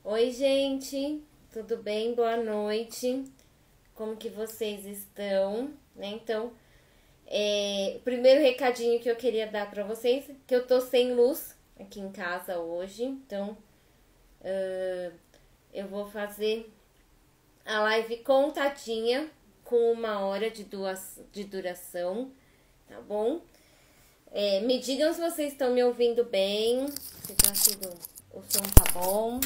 Oi, gente, tudo bem? Boa noite. Como que vocês estão? Então, o primeiro recadinho que eu queria dar pra vocês, que eu tô sem luz aqui em casa hoje, então eu vou fazer a live contadinha com 1 hora de duração, tá bom? Me digam se vocês estão me ouvindo bem, se tá tudo, o som tá bom.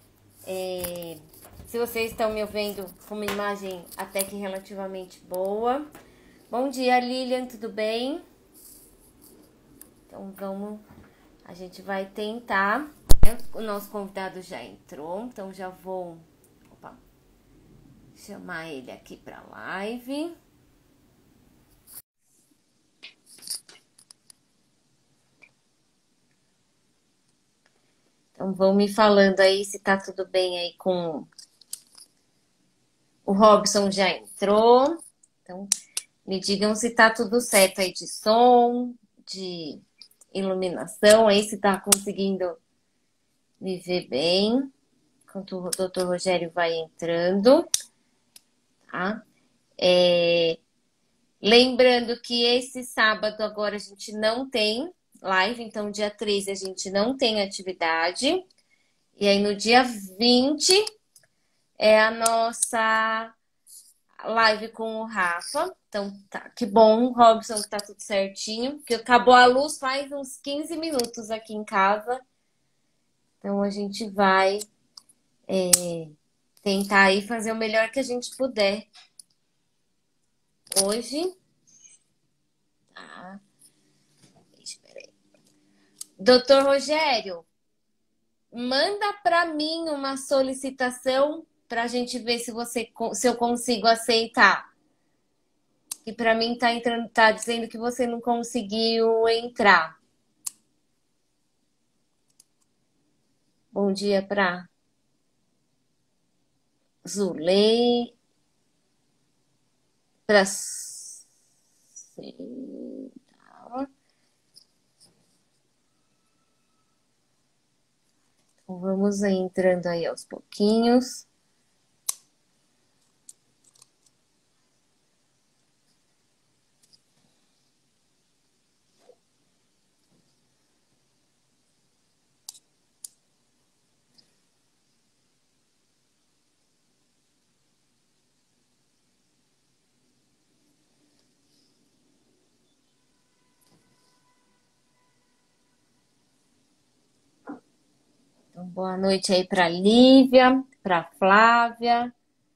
Se vocês estão me ouvindo com uma imagem até que relativamente boa. Bom dia, Lilian, tudo bem? Então a gente vai tentar. O nosso convidado já entrou, então já vou chamar ele aqui para live. Então vão me falando aí se tá tudo bem aí com o Robson já entrou. Então me digam se tá tudo certo aí de som, de iluminação, aí se tá conseguindo me ver bem, enquanto o Dr. Rogério vai entrando, tá? Lembrando que esse sábado agora a gente não tem live, então dia 13 a gente não tem atividade. E aí no dia 20 é a nossa live com o Rafa. Então tá, que bom, Robson, que tá tudo certinho. Que acabou a luz faz uns 15 minutos aqui em casa. Então a gente vai tentar aí fazer o melhor que a gente puder hoje. Tá. Espera aí. Doutor Rogério, manda para mim uma solicitação para a gente ver se eu consigo aceitar. Que para mim tá entrando, tá dizendo que você não conseguiu entrar. Bom dia para Zulei, para então, vamos entrando aí aos pouquinhos. Então, boa noite aí para Lívia, para Flávia.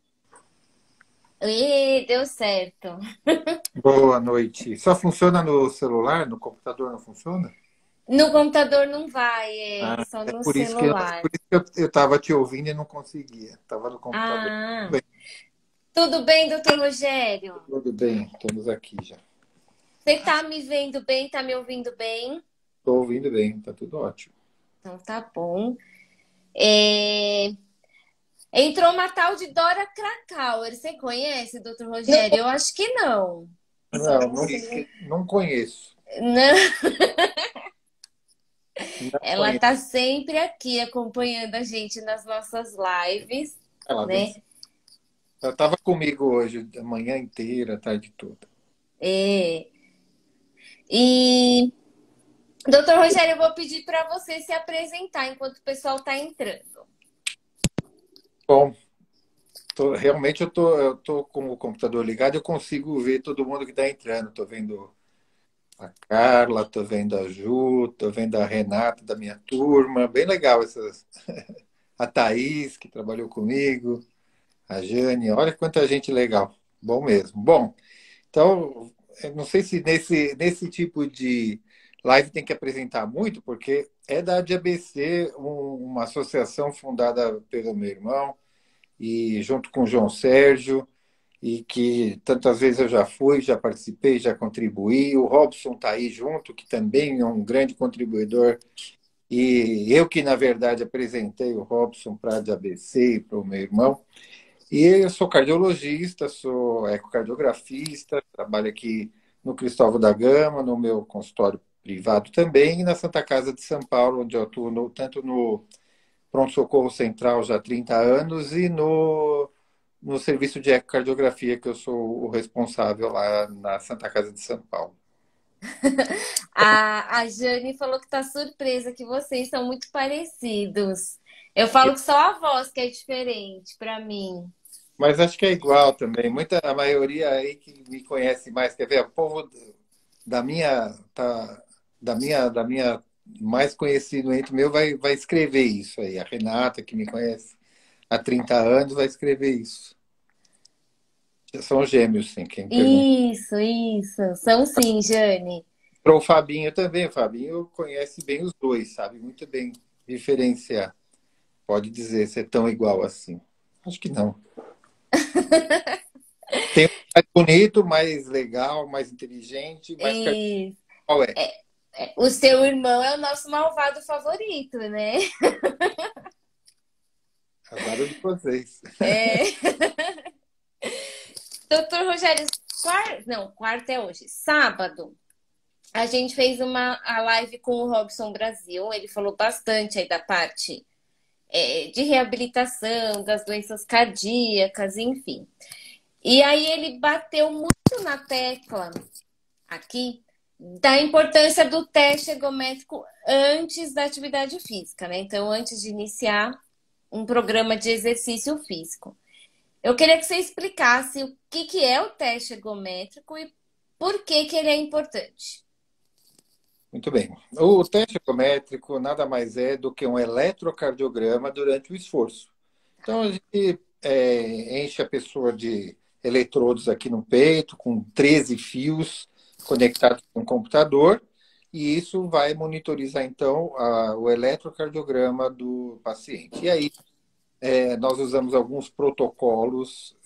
E deu certo. Boa noite. Só funciona no celular? No computador não funciona? No computador não vai, Ah, só é no por isso que eu, celular. por isso que eu estava te ouvindo e não conseguia. Estava no computador. Ah, Bem, tudo bem, doutor Rogério? tudo bem, estamos aqui já. Você tá me vendo bem, tá me ouvindo bem? Estou ouvindo bem, está tudo ótimo. Então tá bom. É, Entrou uma tal de Dora Krakauer. Você conhece, doutor Rogério? Eu acho que não. Só Não, não sei. não conheço. Não, Não ela conheço. tá sempre aqui acompanhando a gente nas nossas lives, Ela vem. né? Ela estava comigo hoje, a manhã inteira, a tarde toda. É, E, doutor Rogério, eu vou pedir para você se apresentar enquanto o pessoal tá entrando. Bom, realmente eu tô com o computador ligado, eu consigo ver todo mundo que está entrando. Estou vendo a Carla, tô vendo a Ju, tô vendo a Renata da minha turma, bem legal essas. A Thaís, que trabalhou comigo, a Jane, olha quanta gente legal. Bom mesmo. Bom, então, eu não sei se nesse tipo de live tem que apresentar muito, porque é da ADABC, uma associação fundada pelo meu irmão, e junto com o João Sérgio, e que tantas vezes eu já fui, já participei, já contribuí. O Robson está aí junto, que também é um grande contribuidor. E eu que, na verdade, apresentei o Robson para a ABC e para o meu irmão. E eu sou cardiologista, sou ecocardiografista, trabalho aqui no Cristóvão da Gama, no meu consultório privado também, e na Santa Casa de São Paulo, onde eu atuo tanto no pronto-socorro central já há 30 anos e no serviço de ecocardiografia, que eu sou o responsável lá na Santa Casa de São Paulo. A Jane falou que tá surpresa que vocês são muito parecidos. Eu falo que só a voz que é diferente para mim. Mas acho que é igual também. A maioria aí que me conhece mais, quer ver? O povo da minha, da minha mais conhecido entre meu vai escrever isso aí. A Renata, que me conhece há 30 anos, vai escrever isso. São gêmeos, sim, quem pergunta. Isso. São sim, Jane. Para o Fabinho também. O Fabinho conhece bem os dois, sabe muito bem diferenciar. Pode dizer ser tão igual assim. Acho que não. Tem um mais bonito, mais legal, mais inteligente, mais E qual é? o seu irmão é o nosso malvado favorito, né? Azar de vocês. É. Doutor Rogério, quarta é hoje. Sábado, a gente fez a live com o Robson Brasil. Ele falou bastante aí da parte de reabilitação, das doenças cardíacas, enfim. E aí ele bateu muito na tecla aqui da importância do teste ergométrico antes da atividade física, né? Então, antes de iniciar um programa de exercício físico. Eu queria que você explicasse o que é o teste ergométrico e por que ele é importante. Muito bem. O teste ergométrico nada mais é do que um eletrocardiograma durante o esforço. Então, a gente enche a pessoa de eletrodos aqui no peito, com 13 fios conectados com o computador, e isso vai monitorizar, então, o eletrocardiograma do paciente. E aí, nós usamos alguns protocolos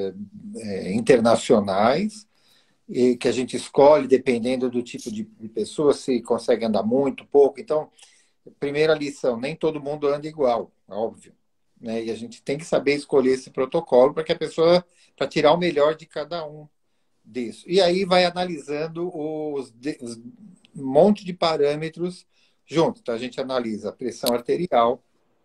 internacionais, e que a gente escolhe dependendo do tipo de pessoa, se consegue andar muito, pouco. Então, primeira lição, nem todo mundo anda igual, óbvio. Né? E a gente tem que saber escolher esse protocolo para que a pessoa, para tirar o melhor de cada um disso. E aí vai analisando os um monte de parâmetros juntos. Então, a gente analisa a pressão arterial,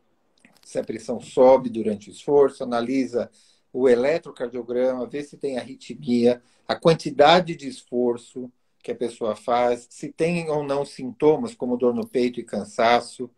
se a pressão sobe durante o esforço, analisa o eletrocardiograma, vê se tem arritmia, a quantidade de esforço que a pessoa faz, se tem ou não sintomas, como dor no peito e cansaço.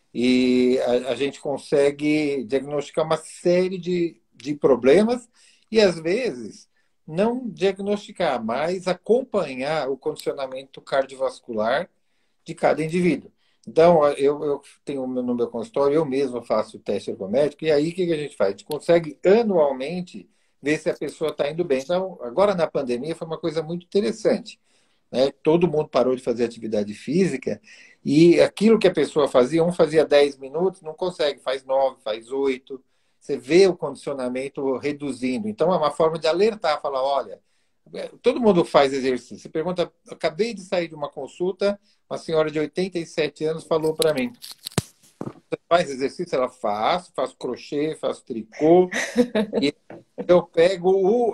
E a gente consegue diagnosticar uma série de problemas e, às vezes, não diagnosticar, mas acompanhar o condicionamento cardiovascular de cada indivíduo. Então, eu tenho no meu consultório, eu mesmo faço o teste ergométrico, e aí o que a gente faz? A gente consegue anualmente ver se a pessoa está indo bem. Então, agora na pandemia foi uma coisa muito interessante. Né? Todo mundo parou de fazer atividade física e aquilo que a pessoa fazia, um fazia 10 minutos, não consegue, faz 9, faz 8. Você vê o condicionamento reduzindo. Então, é uma forma de alertar, falar, olha, todo mundo faz exercício. Você pergunta, acabei de sair de uma consulta, uma senhora de 87 anos falou para mim, você faz exercício? Ela faço crochê, faço tricô, e eu pego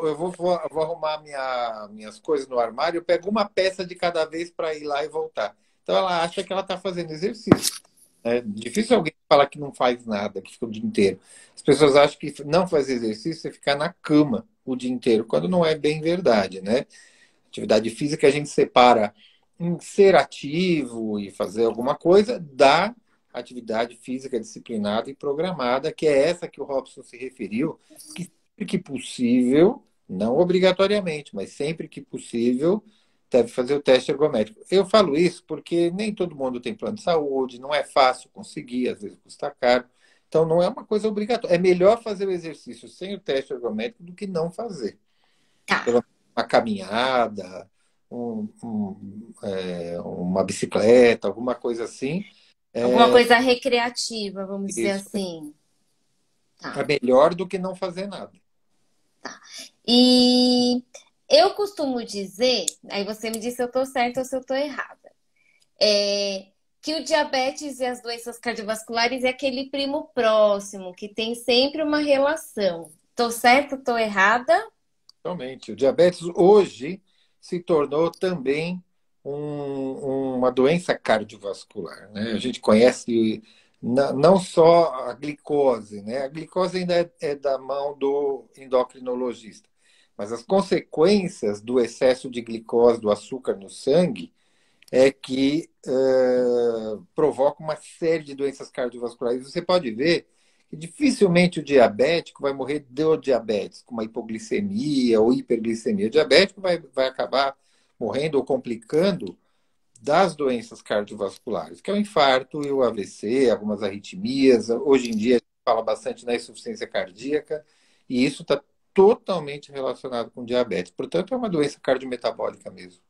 vou arrumar minhas coisas no armário, eu pego uma peça de cada vez para ir lá e voltar. Então ela acha que ela está fazendo exercício. É difícil alguém falar que não faz nada, que fica o dia inteiro. As pessoas acham que não fazer exercício é ficar na cama o dia inteiro, quando não é bem verdade, né? Atividade física a gente separa em ser ativo e fazer alguma coisa da atividade física disciplinada e programada, que é essa que o Robson se referiu, que sempre que possível, não obrigatoriamente, mas sempre que possível, deve fazer o teste ergométrico. Eu falo isso porque nem todo mundo tem plano de saúde, não é fácil conseguir, às vezes custa caro. Então, não é uma coisa obrigatória. É melhor fazer o exercício sem o teste ergométrico do que não fazer. Tá. Pelo menos uma caminhada, uma bicicleta, alguma coisa assim. Alguma coisa recreativa, vamos dizer Isso assim. é Tá. melhor do que não fazer nada. E eu costumo dizer, aí você me diz se eu tô certa ou se eu tô errada, que o diabetes e as doenças cardiovasculares é aquele primo próximo, que tem sempre uma relação. Tô certa, tô errada? Realmente, o diabetes hoje se tornou também uma doença cardiovascular. Né? A gente conhece Não só a glicose, né? A glicose ainda é da mão do endocrinologista, mas as consequências do excesso de glicose, do açúcar no sangue, é que provoca uma série de doenças cardiovasculares. Você pode ver que dificilmente o diabético vai morrer de diabetes, com uma hipoglicemia ou hiperglicemia. O diabético vai acabar morrendo ou complicando das doenças cardiovasculares, que é o infarto e o AVC, algumas arritmias. Hoje em dia, a gente fala bastante na insuficiência cardíaca, e isso está totalmente relacionado com diabetes. Portanto, é uma doença cardiometabólica mesmo.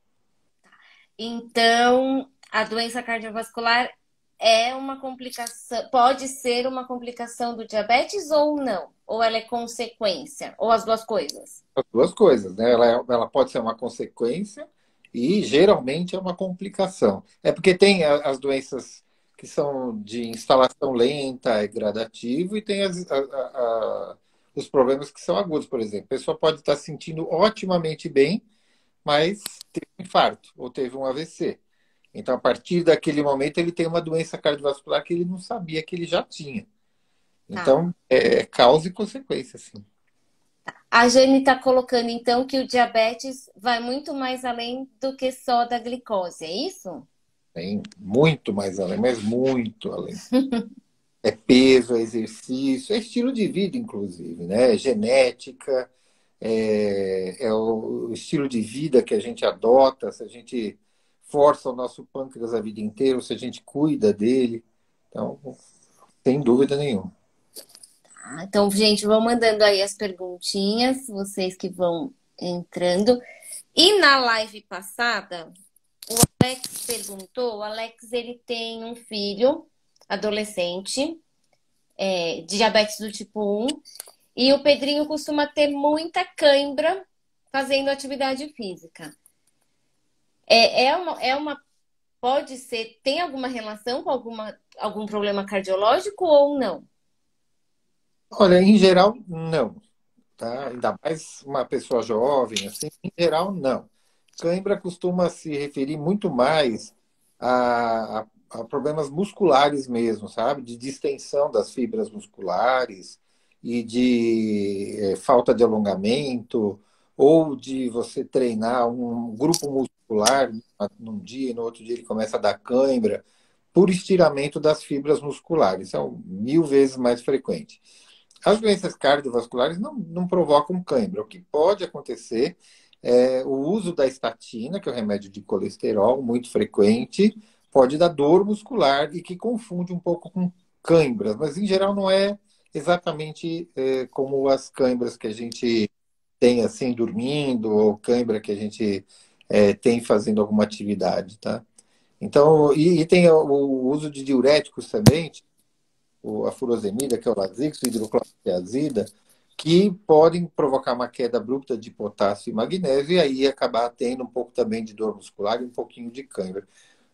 Então, a doença cardiovascular é uma complicação, pode ser uma complicação do diabetes ou não? Ou ela é consequência? Ou as duas coisas? As duas coisas, né? Ela pode ser uma consequência e geralmente é uma complicação. É porque tem as doenças que são de instalação lenta e gradativo e tem os problemas que são agudos, por exemplo. A pessoa pode estar se sentindo otimamente bem, mas teve um infarto ou teve um AVC. Então, a partir daquele momento, ele tem uma doença cardiovascular que ele não sabia que ele já tinha. Tá. Então, é causa e consequência, sim. A Jane está colocando, então, que o diabetes vai muito mais além do que só da glicose, é isso? Tem muito mais além, mas muito além. É peso, é exercício, é estilo de vida, inclusive, né? É genética, é o estilo de vida que a gente adota, se a gente força o nosso pâncreas a vida inteira, ou se a gente cuida dele. Então, sem dúvida nenhuma. Ah, então, gente, vão mandando aí as perguntinhas, vocês que vão entrando. E na live passada, o Alex perguntou, o Alex ele tem um filho adolescente, diabetes do tipo 1, e o Pedrinho costuma ter muita cãibra fazendo atividade física. Pode ser, tem alguma relação com algum problema cardiológico ou não? Olha, em geral, não. Tá? Ainda mais uma pessoa jovem, assim, em geral, não. Cãibra costuma se referir muito mais a problemas musculares mesmo, sabe? De distensão das fibras musculares e de falta de alongamento, ou de você treinar um grupo muscular num dia e no outro dia ele começa a dar cãibra por estiramento das fibras musculares. Isso é 1000 vezes mais frequente. As doenças cardiovasculares não provocam cãibra. O que pode acontecer é o uso da estatina, que é o remédio de colesterol, muito frequente, pode dar dor muscular e que confunde um pouco com cãibras, mas em geral não é exatamente como as cãibras que a gente tem assim dormindo, ou cãibra que a gente tem fazendo alguma atividade, tá? Então, e tem o uso de diuréticos também, a furosemida, que é o Lasix, o hidroclorotiazida, que podem provocar uma queda abrupta de potássio e magnésio e aí acabar tendo um pouco também de dor muscular e um pouquinho de cãibra.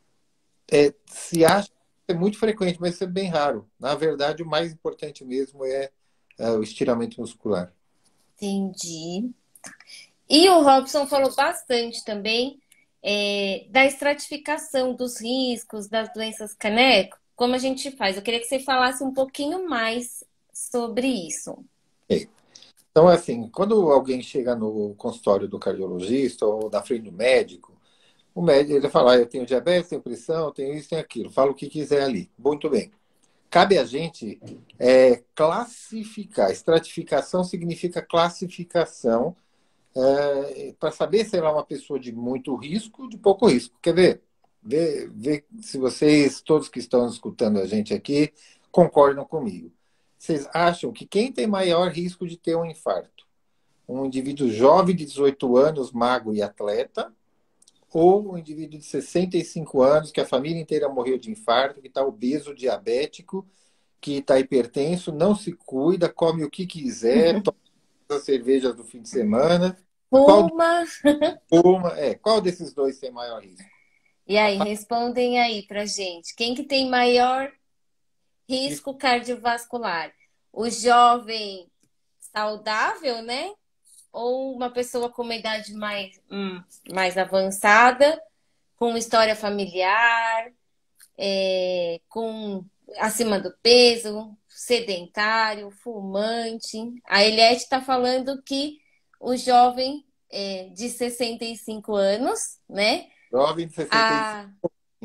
Se acha que é muito frequente, mas isso é bem raro. Na verdade, o mais importante mesmo é o estiramento muscular. Entendi. E o Robson falou bastante também da estratificação dos riscos das doenças caneco. Como a gente faz? Eu queria que você falasse um pouquinho mais sobre isso. Então, assim, quando alguém chega no consultório do cardiologista ou na frente do médico, o médico ele fala, eu tenho diabetes, tenho pressão, tenho isso, tenho aquilo. Fala o que quiser ali. Muito bem. Cabe a gente classificar. Estratificação significa classificação para saber se ela é uma pessoa de muito risco ou de pouco risco. Quer ver? Vê se vocês, todos que estão escutando a gente aqui, concordam comigo. Vocês acham que quem tem maior risco de ter um infarto? Um indivíduo jovem de 18 anos, magro e atleta, ou um indivíduo de 65 anos, que a família inteira morreu de infarto, que está obeso, diabético, que está hipertenso, não se cuida, come o que quiser, toma as cervejas do fim de semana. Qual, Puma. qual desses dois tem maior risco? E aí, respondem aí pra gente. Quem que tem maior risco cardiovascular? O jovem saudável, né? Ou uma pessoa com uma idade mais avançada, com história familiar, com acima do peso, sedentário, fumante. A Eliette está falando que o jovem de 65 anos, né? Jovem de 65. A,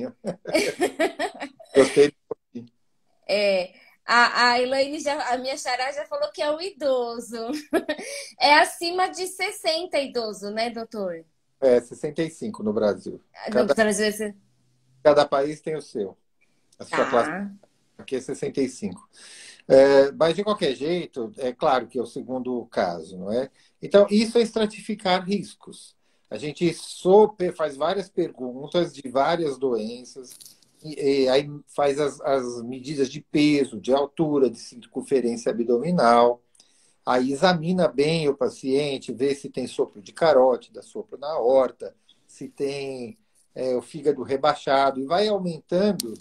Gostei do pouquinho. é, a Elaine, a minha xará já falou que é o idoso. É acima de 60 idoso, né, doutor? É, 65 no Brasil. No Cada, Brasil, cada país tem o seu. A sua classe tá. aqui é 65. Mas, de qualquer jeito, é claro que é o segundo caso, não é? Então, isso é estratificar riscos. A gente faz várias perguntas de várias doenças, e aí faz as medidas de peso, de altura, de circunferência abdominal, aí examina bem o paciente, vê se tem sopro de carótida, sopro na aorta, se tem o fígado rebaixado, e vai aumentando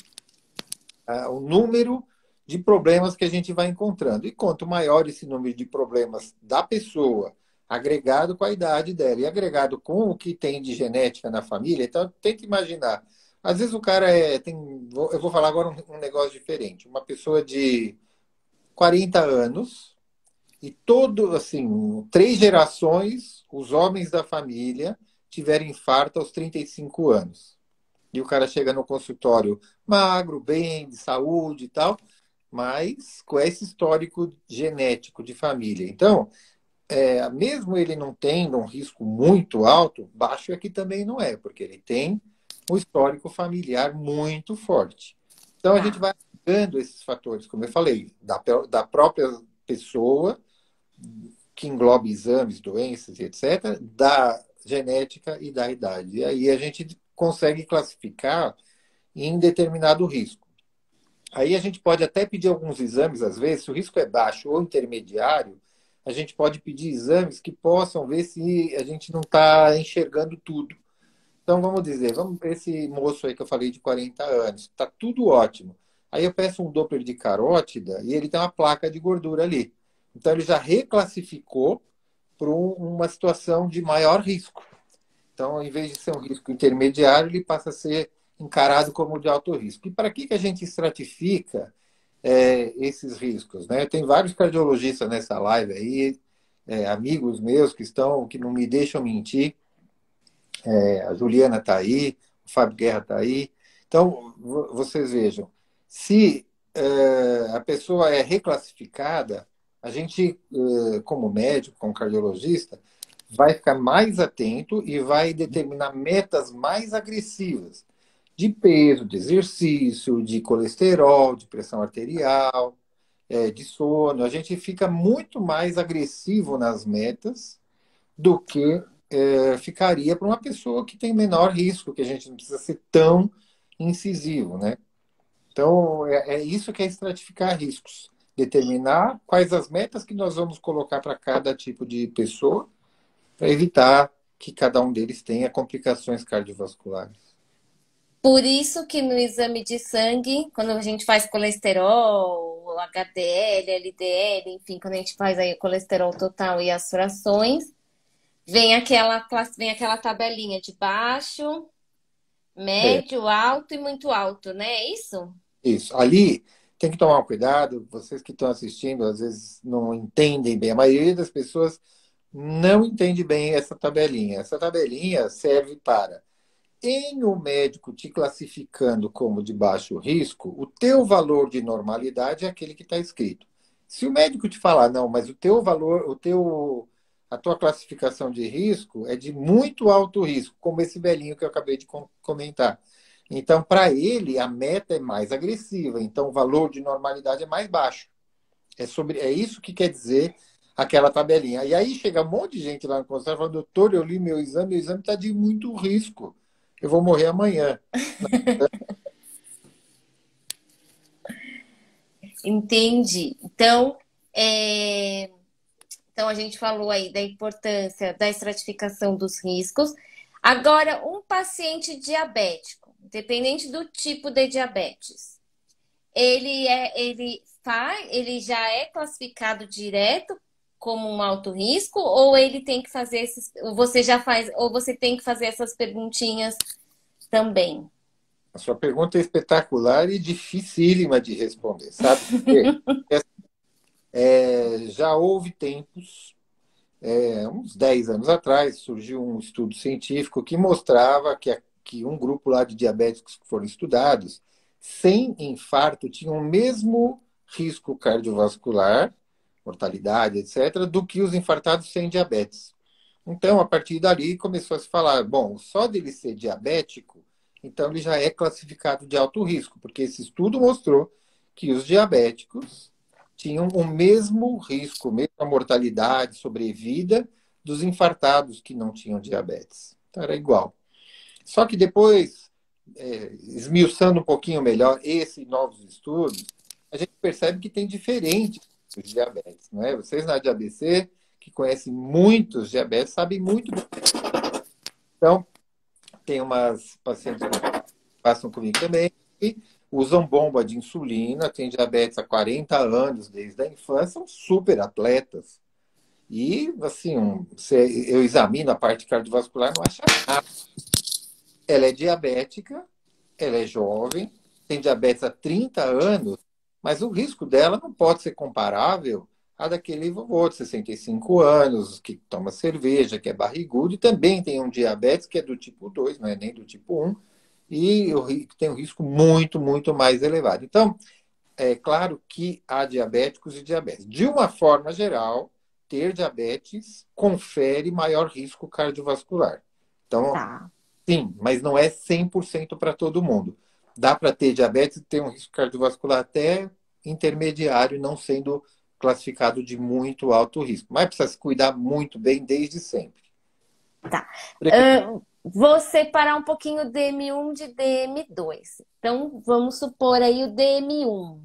o número de problemas que a gente vai encontrando. E quanto maior esse número de problemas da pessoa, agregado com a idade dela e agregado com o que tem de genética na família, então tenta imaginar. Às vezes o cara eu vou falar agora um negócio diferente. Uma pessoa de 40 anos e todo, assim, 3 gerações, os homens da família tiveram infarto aos 35 anos. E o cara chega no consultório magro, bem, de saúde e tal, mas com esse histórico genético de família. Então, mesmo ele não tendo um risco muito alto, baixo aqui também não é, porque ele tem um histórico familiar muito forte. Então, a gente Tá. vai dando esses fatores, como eu falei, da própria pessoa, que engloba exames, doenças e etc., da genética e da idade. E aí a gente consegue classificar em determinado risco. Aí a gente pode até pedir alguns exames, às vezes, se o risco é baixo ou intermediário, a gente pode pedir exames que possam ver se a gente não está enxergando tudo. Então, vamos dizer, esse moço aí que eu falei de 40 anos, está tudo ótimo. Aí eu peço um Doppler de carótida e ele tem uma placa de gordura ali. Então, ele já reclassificou para uma situação de maior risco. Então, em vez de ser um risco intermediário, ele passa a ser encarado como de alto risco. E para que a gente estratifica esses riscos? Né? Tem vários cardiologistas nessa live aí, amigos meus que não me deixam mentir. A Juliana está aí, o Fábio Guerra está aí. Então, vocês vejam, se a pessoa é reclassificada, a gente, como médico, como cardiologista, vai ficar mais atento e vai determinar metas mais agressivas de peso, de exercício, de colesterol, de pressão arterial, de sono. A gente fica muito mais agressivo nas metas do que ficaria para uma pessoa que tem menor risco, que a gente não precisa ser tão incisivo, né? Então, é isso que é estratificar riscos. Determinar quais as metas que nós vamos colocar para cada tipo de pessoa para evitar que cada um deles tenha complicações cardiovasculares. Por isso que no exame de sangue, quando a gente faz colesterol, HDL, LDL, enfim, quando a gente faz aí o colesterol total e as frações, vem aquela tabelinha de baixo, É, médio, alto e muito alto, né? É isso? isso. Ali tem que tomar cuidado, vocês que estão assistindo às vezes não entendem bem, a maioria das pessoas não entende bem essa tabelinha. Essa tabelinha serve para, em o médico te classificando como de baixo risco, o teu valor de normalidade é aquele que está escrito. Se o médico te falar, não, mas o teu valor, a tua classificação de risco é de muito alto risco, como esse velhinho que eu acabei de comentar. Então, para ele, a meta é mais agressiva, então o valor de normalidade é mais baixo. É isso que quer dizer aquela tabelinha. E aí chega um monte de gente lá no consultório falando, doutor, eu li meu exame está de muito risco. Eu vou morrer amanhã. Entendi. Então a gente falou aí da importância da estratificação dos riscos. Agora, um paciente diabético, independente do tipo de diabetes, ele já é classificado direto como um alto risco, ou ele tem que fazer ou você já faz, ou você tem que fazer essas perguntinhas também? A sua pergunta é espetacular e dificílima de responder, sabe? Porque já houve tempos, uns 10 anos atrás, surgiu um estudo científico que mostrava que um grupo lá de diabéticos que foram estudados, sem infarto, tinham o mesmo risco cardiovascular, mortalidade, etc., do que os infartados sem diabetes. Então, a partir dali, começou a se falar, bom, só dele ser diabético, então ele já é classificado de alto risco, porque esse estudo mostrou que os diabéticos tinham o mesmo risco, a mesma mortalidade, sobrevida dos infartados que não tinham diabetes. Então, era igual. Só que depois, esmiuçando um pouquinho melhor esses novos estudos, a gente percebe que tem diferentes tipos de diabetes, não é? Vocês na ABC, que conhecem muitos diabetes, sabem muito bem. Então, tem umas pacientes que passam comigo também, que usam bomba de insulina, têm diabetes há 40 anos, desde a infância, são super atletas. E, assim, eu examino a parte cardiovascular, não acha nada. Ela é diabética, ela é jovem, tem diabetes há 30 anos, mas o risco dela não pode ser comparável a daquele vovô de 65 anos, que toma cerveja, que é barrigudo, e também tem um diabetes que é do tipo 2, não é nem do tipo 1, e tem um risco muito, muito mais elevado. Então, é claro que há diabéticos e diabetes. De uma forma geral, ter diabetes confere maior risco cardiovascular. Então, Tá. sim, mas não é 100% para todo mundo. Dá para ter diabetes e ter um risco cardiovascular até intermediário, não sendo classificado de muito alto risco. Mas precisa se cuidar muito bem desde sempre. Tá. Vou separar um pouquinho o DM1 de DM2. Então, vamos supor aí o DM1.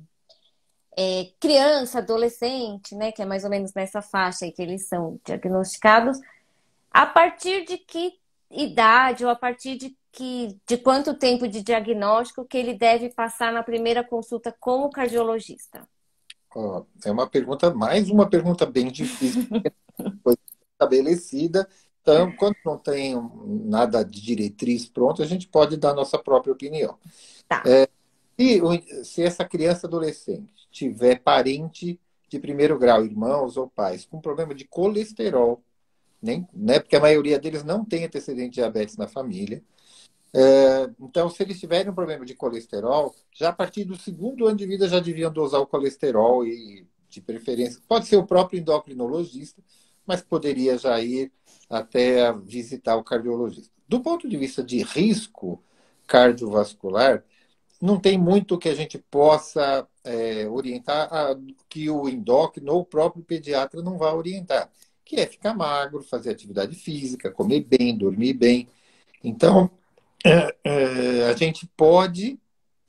Criança, adolescente, né? Que é mais ou menos nessa faixa aí que eles são diagnosticados. A partir de que idade ou a partir de quanto tempo de diagnóstico que ele deve passar na primeira consulta com o cardiologista? Ó, é mais uma pergunta bem difícil, foi estabelecida. Então, quando não tem nada de diretriz pronto, a gente pode dar nossa própria opinião. Tá. Se essa criança adolescente tiver parente de primeiro grau, irmãos ou pais, com problema de colesterol, nem, né, porque a maioria deles não tem antecedente de diabetes na família. Então, se eles tiverem um problema de colesterol, já a partir do segundo ano de vida já deviam dosar o colesterol e, de preferência, pode ser o próprio endocrinologista, mas poderia já ir até visitar o cardiologista. Do ponto de vista de risco cardiovascular, não tem muito que a gente possa orientar que o endócrino ou o próprio pediatra não vá orientar, que é ficar magro, fazer atividade física, comer bem, dormir bem. Então, a gente pode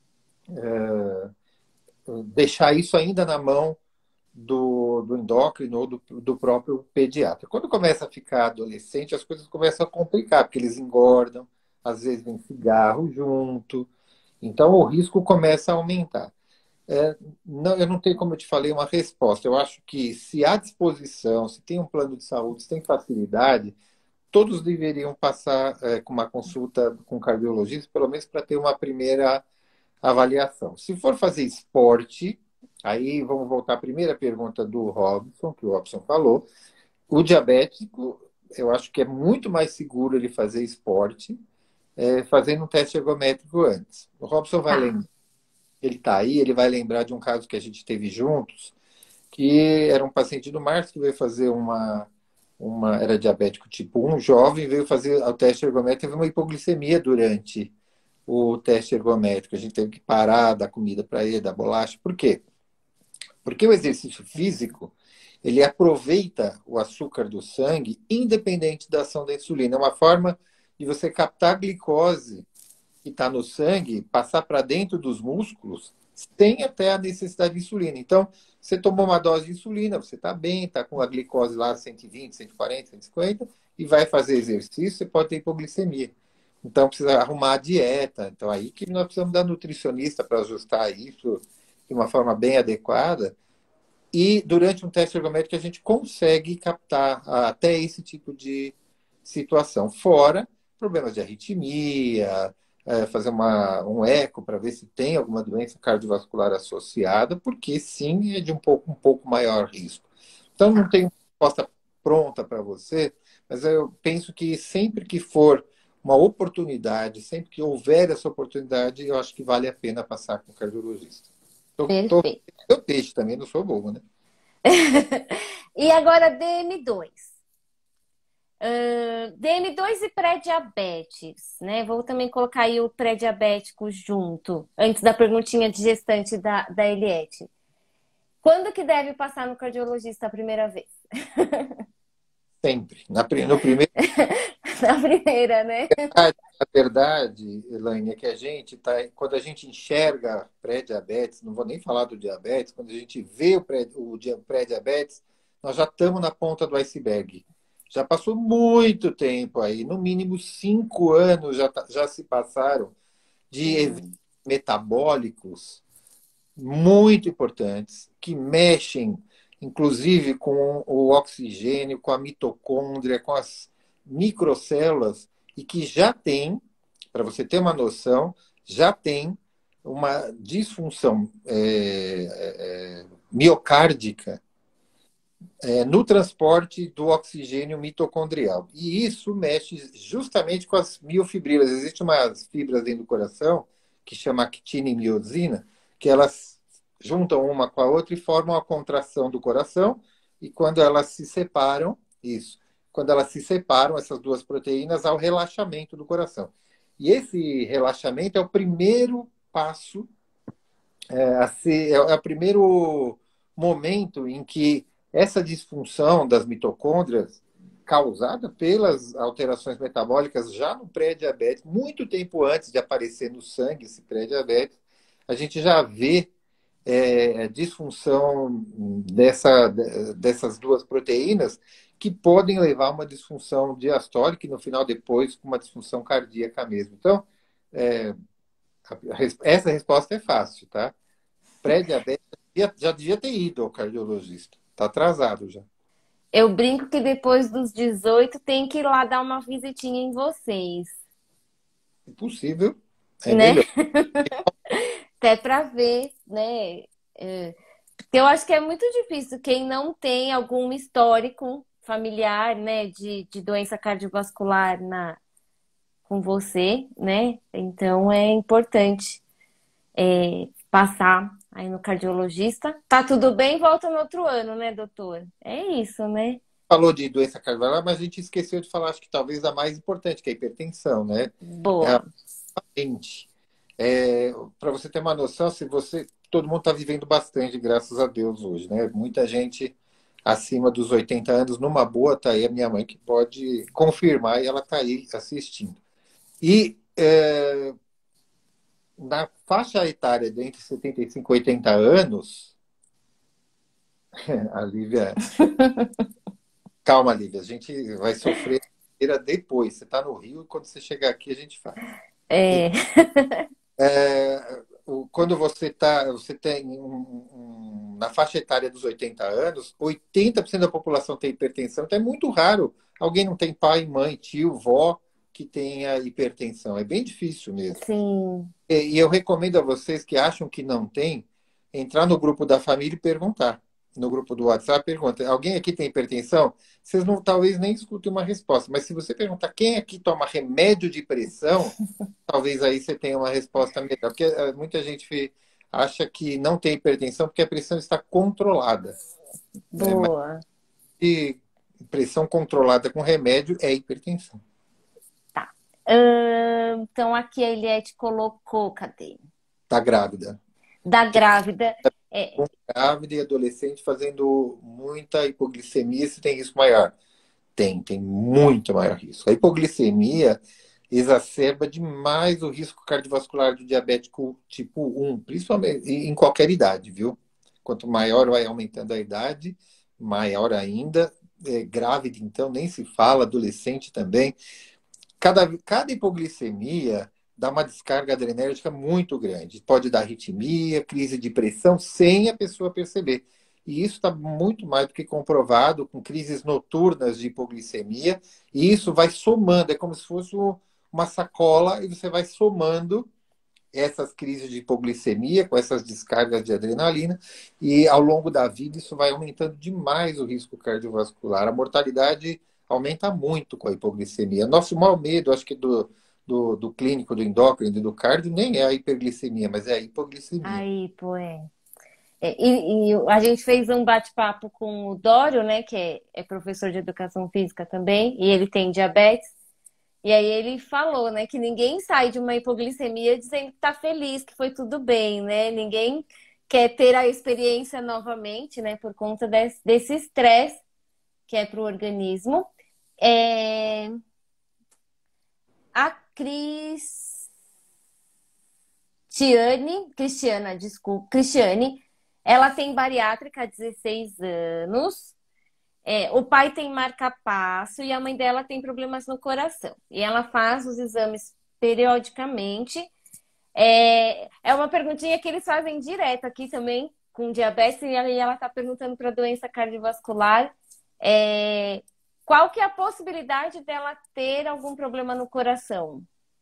deixar isso ainda na mão do endócrino ou do próprio pediatra. Quando começa a ficar adolescente, as coisas começam a complicar, porque eles engordam, às vezes vem cigarro junto, então o risco começa a aumentar. Não, eu não tenho, como eu te falei, uma resposta. Eu acho que se há disposição, se tem um plano de saúde, se tem facilidade, todos deveriam passar com uma consulta com um cardiologista, pelo menos para ter uma primeira avaliação. Se for fazer esporte, aí vamos voltar à primeira pergunta do Robson, que o Robson falou. O diabético, eu acho que é muito mais seguro ele fazer esporte fazendo um teste ergométrico antes. O Robson vai Tá. lembrar, ele está aí, ele vai lembrar de um caso que a gente teve juntos, que era um paciente do Márcio que veio fazer era diabético tipo 1, jovem, veio fazer o teste ergométrico, teve uma hipoglicemia durante o teste ergométrico. A gente teve que parar, dar comida para ele, dar bolacha. Por quê? Porque o exercício físico, ele aproveita o açúcar do sangue independente da ação da insulina. É uma forma de você captar a glicose que está no sangue, passar para dentro dos músculos, sem até a necessidade de insulina. Então, você tomou uma dose de insulina, você está bem, está com a glicose lá 120, 140, 150, e vai fazer exercício, você pode ter hipoglicemia. Então, precisa arrumar a dieta. Então, aí que nós precisamos da nutricionista para ajustar isso de uma forma bem adequada. E durante um teste ergométrico, a gente consegue captar até esse tipo de situação. Fora problemas de arritmia, fazer um eco para ver se tem alguma doença cardiovascular associada, porque sim, é de um pouco maior risco. Então, não Tá, tenho resposta pronta para você, mas eu penso que sempre que for uma oportunidade, sempre que houver essa oportunidade, eu acho que vale a pena passar com o cardiologista. perfeito. Eu peixe também, não sou bobo, né? E agora DM2. DM2 e pré-diabetes, né? Vou também colocar aí o pré-diabético junto, antes da perguntinha de gestante da Eliette. Quando que deve passar no cardiologista a primeira vez? Sempre. No primeiro. Na primeira, né? A verdade, Elaine, é que a gente tá, quando a gente enxerga pré-diabetes, não vou nem falar do diabetes, quando a gente vê o pré-diabetes, nós já estamos na ponta do iceberg. Já passou muito tempo aí, no mínimo 5 anos já se passaram de eventos Uhum. metabólicos muito importantes, que mexem, inclusive, com o oxigênio, com a mitocôndria, com as microcélulas, e que já tem, para você ter uma noção, já tem uma disfunção miocárdica no transporte do oxigênio mitocondrial. E isso mexe justamente com as miofibrilas. Existem umas fibras dentro do coração, que chama actina e miosina, que elas juntam uma com a outra e formam a contração do coração. E quando elas se separam, isso, quando elas se separam, essas duas proteínas, há o relaxamento do coração. E esse relaxamento é o primeiro passo, é o primeiro momento em que essa disfunção das mitocôndrias, causada pelas alterações metabólicas já no pré-diabetes, muito tempo antes de aparecer no sangue esse pré-diabetes, a gente já vê disfunção dessas duas proteínas que podem levar a uma disfunção diastólica e no final depois uma disfunção cardíaca mesmo. Então, é, essa resposta é fácil, tá? Pré-diabetes já devia ter ido ao cardiologista. Está atrasado já. Eu brinco que depois dos 18 tem que ir lá dar uma visitinha em vocês, Se possível, é né? melhor. Até para ver, né? Porque eu acho que é muito difícil quem não tem algum histórico familiar, né, de doença cardiovascular com você, né? Então é importante passar aí no cardiologista. Tá tudo bem? Volta no outro ano, né, doutor? É isso, né? Falou de doença cardiovascular, mas a gente esqueceu de falar, acho que talvez a mais importante, que é a hipertensão, né? Boa. Realmente. Para você ter uma noção, se você. Todo mundo está vivendo bastante, graças a Deus, hoje, né? Muita gente acima dos 80 anos, numa boa, está aí a minha mãe que pode confirmar e ela está aí assistindo. E na faixa etária de entre 75 e 80 anos, a Lívia. Calma, Lívia, a gente vai sofrer depois. Você está no Rio e quando você chegar aqui a gente faz. É, Quando você tem na faixa etária dos 80 anos, 80% da população tem hipertensão, então é muito raro alguém não tem pai, mãe, tio, vó que tenha hipertensão. É bem difícil mesmo. sim. E eu recomendo a vocês que acham que não tem, entrar no grupo da família e perguntar. No grupo do WhatsApp, pergunta: alguém aqui tem hipertensão? Vocês não, talvez nem escutem uma resposta, mas se você perguntar quem aqui toma remédio de pressão, talvez aí você tenha uma resposta melhor. Porque muita gente acha que não tem hipertensão porque a pressão está controlada, né? Mas Boa. e pressão controlada com remédio é hipertensão. Tá. Então aqui a Eliette colocou, cadê? Está grávida. Da grávida. É, Com grávida e adolescente fazendo muita hipoglicemia, se tem risco maior. Tem muito maior risco. A hipoglicemia exacerba demais o risco cardiovascular do diabético tipo 1, principalmente em qualquer idade, viu? Quanto maior vai aumentando a idade, maior ainda. Grávida, então, nem se fala, adolescente também. Cada hipoglicemia dá uma descarga adrenérgica muito grande. Pode dar arritmia, crise de pressão, sem a pessoa perceber. E isso está muito mais do que comprovado com crises noturnas de hipoglicemia. E isso vai somando, é como se fosse uma sacola e você vai somando essas crises de hipoglicemia, com essas descargas de adrenalina, e ao longo da vida isso vai aumentando demais o risco cardiovascular. A mortalidade aumenta muito com a hipoglicemia. Nosso maior medo, acho que do clínico, do endócrino e do cardio, nem é a hiperglicemia, mas é a hipoglicemia. Aí, pô, é. E a gente fez um bate-papo com o Dório, né, que é professor de educação física também, e ele tem diabetes. E aí ele falou, né, que ninguém sai de uma hipoglicemia dizendo que tá feliz, que foi tudo bem, né? Ninguém quer ter a experiência novamente, né, por conta desse estresse que é para o organismo. É... A Cristiana, desculpa, Cristiane, ela tem bariátrica há 16 anos. O pai tem marca-passo e a mãe dela tem problemas no coração. E ela faz os exames periodicamente. É uma perguntinha que eles fazem direto aqui também, com diabetes, e aí ela está perguntando para doença cardiovascular. Qual que é a possibilidade dela ter algum problema no coração?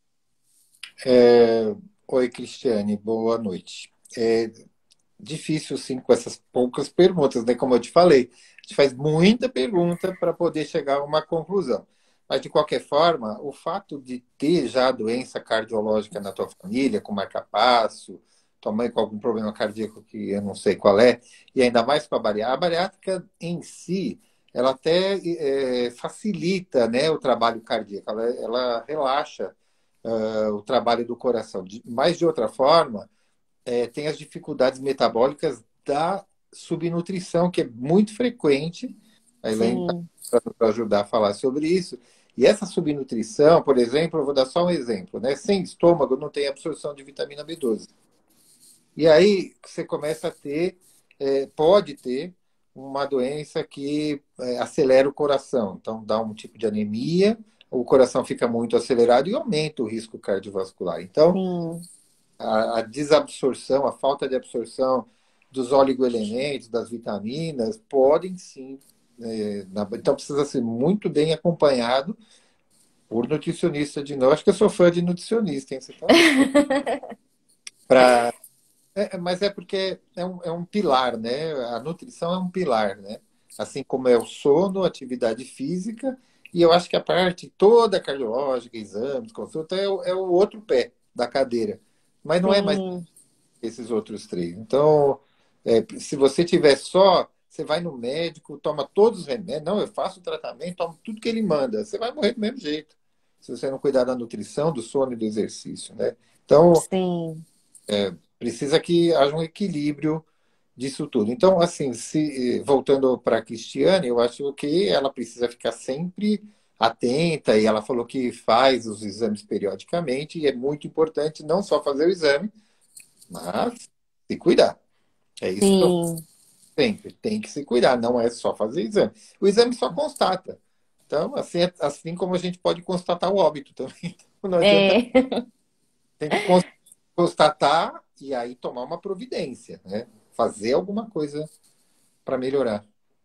Oi, Cristiane, boa noite. É difícil, sim, com essas poucas perguntas, né? Como eu te falei, a gente faz muita pergunta para poder chegar a uma conclusão. Mas, de qualquer forma, o fato de ter já doença cardiológica na tua família, com marca-passo, tua mãe com algum problema cardíaco que eu não sei qual é, e ainda mais com a bariátrica em si, ela até facilita, né, o trabalho cardíaco, ela relaxa o trabalho do coração. Mas, de outra forma, tem as dificuldades metabólicas da subnutrição, que é muito frequente. A Elaine Sim, está para ajudar a falar sobre isso. E essa subnutrição, por exemplo, eu vou dar só um exemplo, né? Sem estômago não tem absorção de vitamina B12. E aí você começa a ter, pode ter, uma doença que acelera o coração. Então, dá um tipo de anemia, o coração fica muito acelerado e aumenta o risco cardiovascular. Então, sim. a desabsorção, a falta de absorção dos oligoelementos, das vitaminas, podem sim. Então precisa ser muito bem acompanhado por nutricionista de novo. Acho que eu sou fã de nutricionista, hein? Você tá louco. Pra... mas é porque é um pilar, né? A nutrição é um pilar, né? Assim como é o sono, atividade física, e eu acho que a parte toda cardiológica, exames, consulta, é o outro pé da cadeira. Mas não é mais Sim, esses outros três. Então, se você tiver só, você vai no médico, toma todos os remédios. Não, eu faço o tratamento, tomo tudo que ele manda. Você vai morrer do mesmo jeito, se você não cuidar da nutrição, do sono e do exercício, né? Então, sim. precisa que haja um equilíbrio disso tudo. Então, assim, voltando para a Cristiane, eu acho que ela precisa ficar sempre atenta, e ela falou que faz os exames periodicamente, e é muito importante não só fazer o exame, mas se cuidar. É isso que eu Sim. sempre. Tem que se cuidar, não é só fazer exame. O exame só constata. Então, assim, assim como a gente pode constatar o óbito também. Então, não adianta, É. tem que constatar e aí tomar uma providência, né? Fazer alguma coisa para melhorar.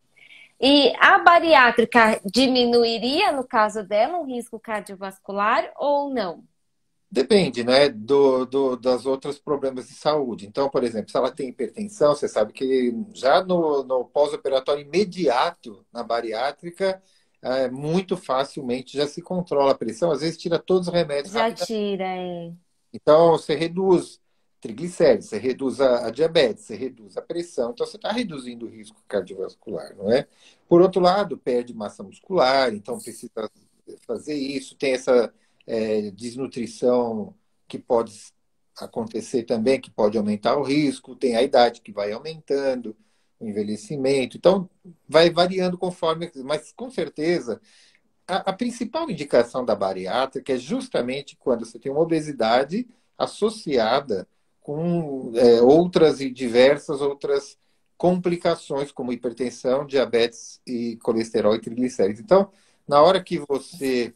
E a bariátrica diminuiria, no caso dela, o risco cardiovascular ou não? Depende, né, das outros problemas de saúde. Então, por exemplo, se ela tem hipertensão, você sabe que já no pós-operatório imediato na bariátrica, muito facilmente já se controla a pressão, às vezes tira todos os remédios Já rapidamente. tira, é. Então, você reduz triglicéridos, você reduz a diabetes, você reduz a pressão, então você está reduzindo o risco cardiovascular, não é? Por outro lado, perde massa muscular, então precisa fazer isso, tem essa desnutrição que pode acontecer também, que pode aumentar o risco, tem a idade que vai aumentando, o envelhecimento, então vai variando conforme, mas com certeza a principal indicação da bariátrica é justamente quando você tem uma obesidade associada com outras e diversas outras complicações, como hipertensão, diabetes e colesterol e triglicéridos. Então, na hora que você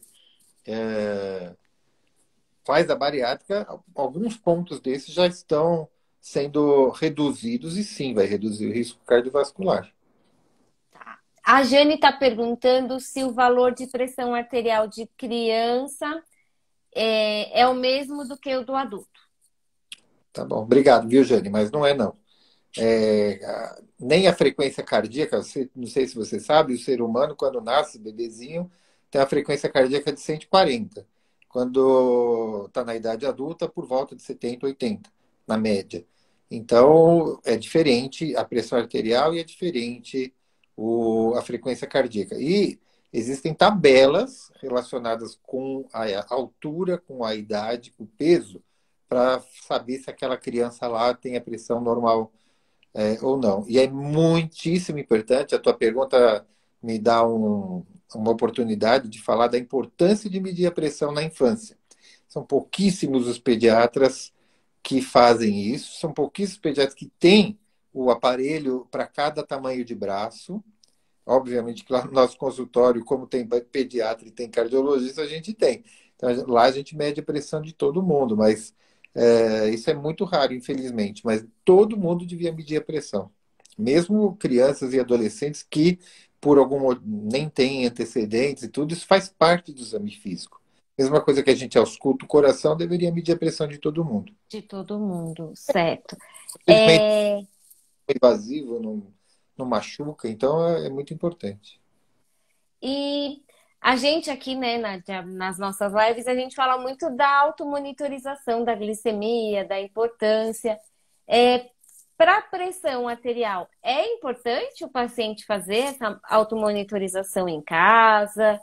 faz a bariátrica, alguns pontos desses já estão sendo reduzidos e sim, vai reduzir o risco cardiovascular. A Jane está perguntando se o valor de pressão arterial de criança é o mesmo do que o do adulto. Tá bom, obrigado, viu, Jane? Mas não é não. Nem a frequência cardíaca, não sei se você sabe, o ser humano, quando nasce, bebezinho, tem a frequência cardíaca de 140. Quando está na idade adulta, por volta de 70, 80, na média. Então, é diferente a pressão arterial e é diferente a frequência cardíaca. E existem tabelas relacionadas com a altura, com a idade, com o peso, para saber se aquela criança lá tem a pressão normal ou não. E é muitíssimo importante, a tua pergunta me dá uma oportunidade de falar da importância de medir a pressão na infância. São pouquíssimos os pediatras que fazem isso, são pouquíssimos pediatras que têm o aparelho para cada tamanho de braço. Obviamente que lá no nosso consultório, como tem pediatra e tem cardiologista, a gente tem. Então, lá a gente mede a pressão de todo mundo, mas isso é muito raro, infelizmente. Mas todo mundo devia medir a pressão. Mesmo crianças e adolescentes que, por nem têm antecedentes e tudo, isso faz parte do exame físico. Mesma coisa que a gente ausculta o coração, deveria medir a pressão de todo mundo. De todo mundo, certo. Infelizmente, É, é invasivo, não machuca, então é muito importante. e a gente aqui, né, nas nossas lives, a gente fala muito da automonitorização da glicemia, da importância. Para pressão arterial, é importante o paciente fazer essa automonitorização em casa?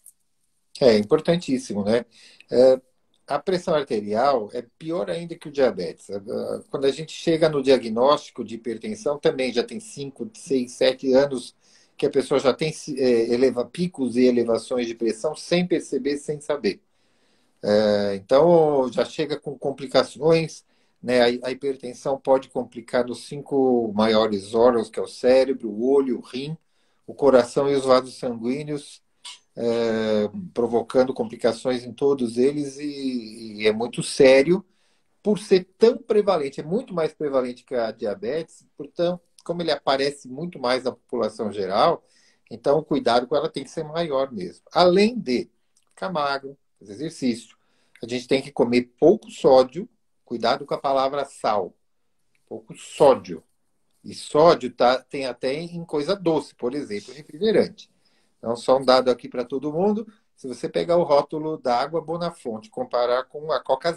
É importantíssimo, né? É, a pressão arterial é pior ainda que o diabetes. Quando a gente chega no diagnóstico de hipertensão, também já tem 5, 6, 7 anos que a pessoa já tem picos e elevações de pressão sem perceber, sem saber. Então, já chega com complicações, né? A hipertensão pode complicar nos 5 maiores órgãos, que é o cérebro, o olho, o rim, o coração e os vasos sanguíneos, provocando complicações em todos eles e é muito sério por ser tão prevalente, é muito mais prevalente que a diabetes, portanto, como ele aparece muito mais na população geral, então o cuidado com ela tem que ser maior mesmo. Além de ficar magro, fazer exercício, a gente tem que comer pouco sódio, cuidado com a palavra sal, pouco sódio. E sódio tem até em coisa doce, por exemplo, refrigerante. Então, só um dado aqui para todo mundo. Se você pegar o rótulo da água Bonafonte e comparar com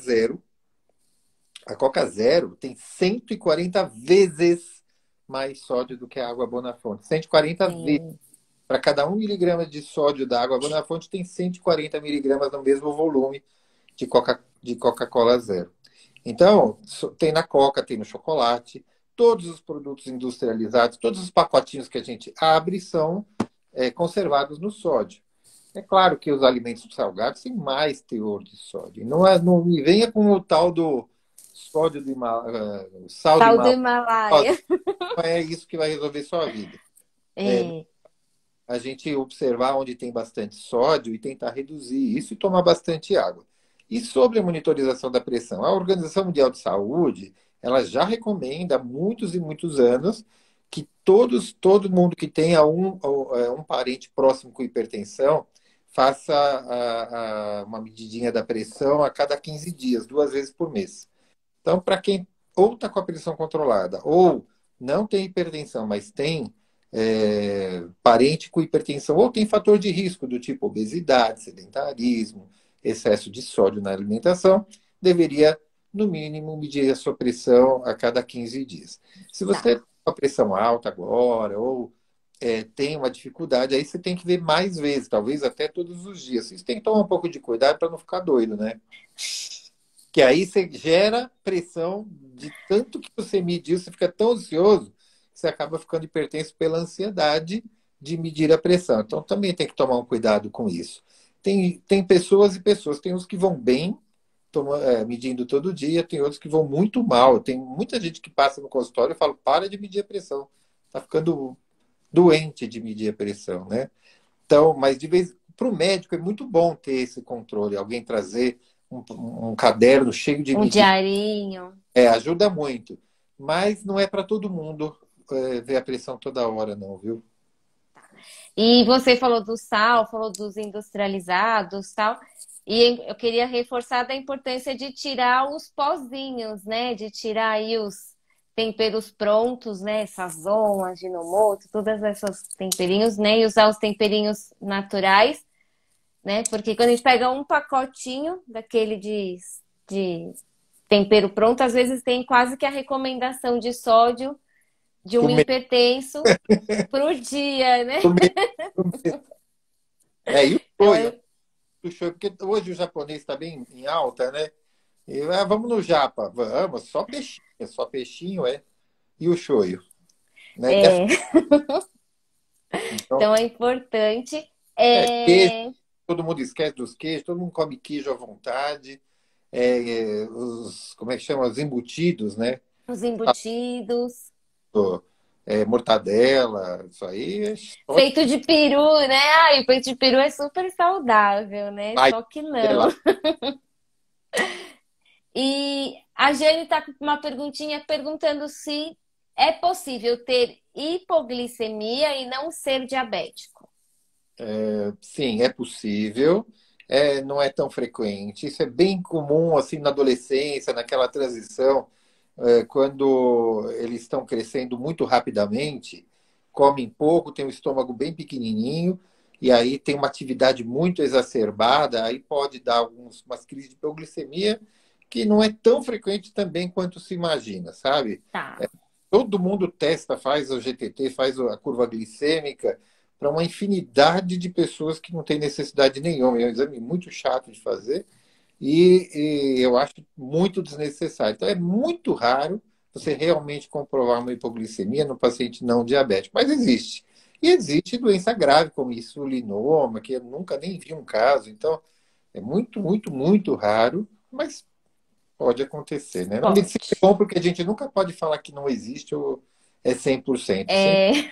a Coca Zero tem 140 vezes mais sódio do que a água Bonafonte. 140 vezes. Sim. Para cada 1 miligrama de sódio da água Bonafonte, tem 140 miligramas no mesmo volume de Coca-Cola Zero. Então, tem na Coca, tem no chocolate, todos os produtos industrializados, todos os pacotinhos que a gente abre são conservados no sódio. É claro que os alimentos salgados têm mais teor de sódio. Não me venha com o tal do sódio de sal de Sal do Himalaia. Himalaia. Não é isso que vai resolver sua vida. É, A gente observar onde tem bastante sódio e tentar reduzir isso e tomar bastante água. E sobre a monitorização da pressão, a Organização Mundial de Saúde, ela já recomenda há muitos e muitos anos que todo mundo que tenha um parente próximo com hipertensão faça uma medidinha da pressão a cada 15 dias, 2 vezes por mês. Então, para quem ou está com a pressão controlada ou não tem hipertensão, mas tem parente com hipertensão, ou tem fator de risco do tipo obesidade, sedentarismo, excesso de sódio na alimentação, deveria, no mínimo, medir a sua pressão a cada 15 dias. Se tá. você está com a pressão alta agora, ou tem uma dificuldade, aí você tem que ver mais vezes, talvez até todos os dias. Você tem que tomar um pouco de cuidado para não ficar doido, né? Que aí você gera pressão de tanto que você mediu, você fica tão ansioso que você acaba ficando hipertenso pela ansiedade de medir a pressão. Então também tem que tomar um cuidado com isso. Tem pessoas e pessoas, tem uns que vão bem, medindo todo dia, tem outros que vão muito mal. Tem muita gente que passa no consultório e fala, para de medir a pressão. Está ficando doente de medir a pressão, né? Então, mas de vez para o médico é muito bom ter esse controle, alguém trazer um caderno cheio de Um medidas, diarinho. ajuda muito. Mas não é para todo mundo ver a pressão toda hora, não, viu? E você falou do sal, falou dos industrializados, tal. E eu queria reforçar da importância de tirar os pozinhos, né? De tirar aí os temperos prontos, né? Sazon, Ajinomoto, todas essas temperinhos, né? E usar os temperinhos naturais, né? Porque quando a gente pega um pacotinho daquele de tempero pronto, às vezes tem quase que a recomendação de sódio de Do um mês, hipertenso pro dia, né? do mês, do mês. E o Então, shoyu, porque hoje o japonês está bem em alta, né? E, vamos no japa, vamos, só peixinho, é. E o shoyu, né? Que é, é, então, então é importante. queijo, É, todo mundo esquece dos queijos, todo mundo come queijo à vontade. Como é que chama? Os embutidos, né? os embutidos. Mortadela, isso aí é só Feito de peru, né? Ai, o peito de peru é super saudável, né? mais Só que sei não. lá. E a Jane tá com uma perguntinha perguntando se é possível ter hipoglicemia e não ser diabético. Sim, é possível. Não é tão frequente. Isso é bem comum assim na adolescência, naquela transição, quando eles estão crescendo muito rapidamente, comem pouco, têm um estômago bem pequenininho, e aí tem uma atividade muito exacerbada, aí pode dar umas crises de hipoglicemia, que não é tão frequente também quanto se imagina, sabe? Tá. Todo mundo testa, faz o GTT, faz a curva glicêmica para uma infinidade de pessoas que não tem necessidade nenhuma. É um exame muito chato de fazer e eu acho muito desnecessário. Então, é muito raro você realmente comprovar uma hipoglicemia no paciente não diabético, mas existe. E existe doença grave, como insulinoma, que eu nunca nem vi um caso. Então, é muito, muito, muito raro, mas pode acontecer, né? Na medicina é Pode. bom porque a gente nunca pode falar que não existe ou é 100%. Sempre É,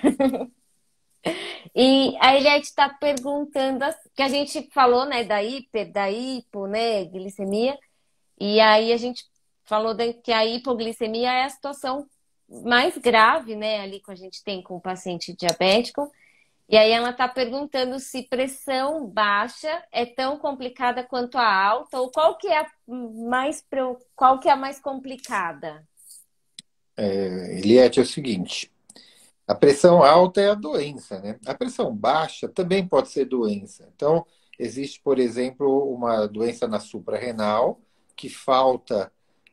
e a Eliette está perguntando, que a gente falou, né, da hiper, da hipo, né, glicemia, e aí a gente falou que a hipoglicemia é a situação mais grave, né, ali que a gente tem com o paciente diabético. E aí ela está perguntando se pressão baixa é tão complicada quanto a alta, ou qual que é a mais complicada? Eliette, é o seguinte: a pressão alta é a doença, né? A pressão baixa também pode ser doença. Então, existe, por exemplo, uma doença na suprarrenal que falta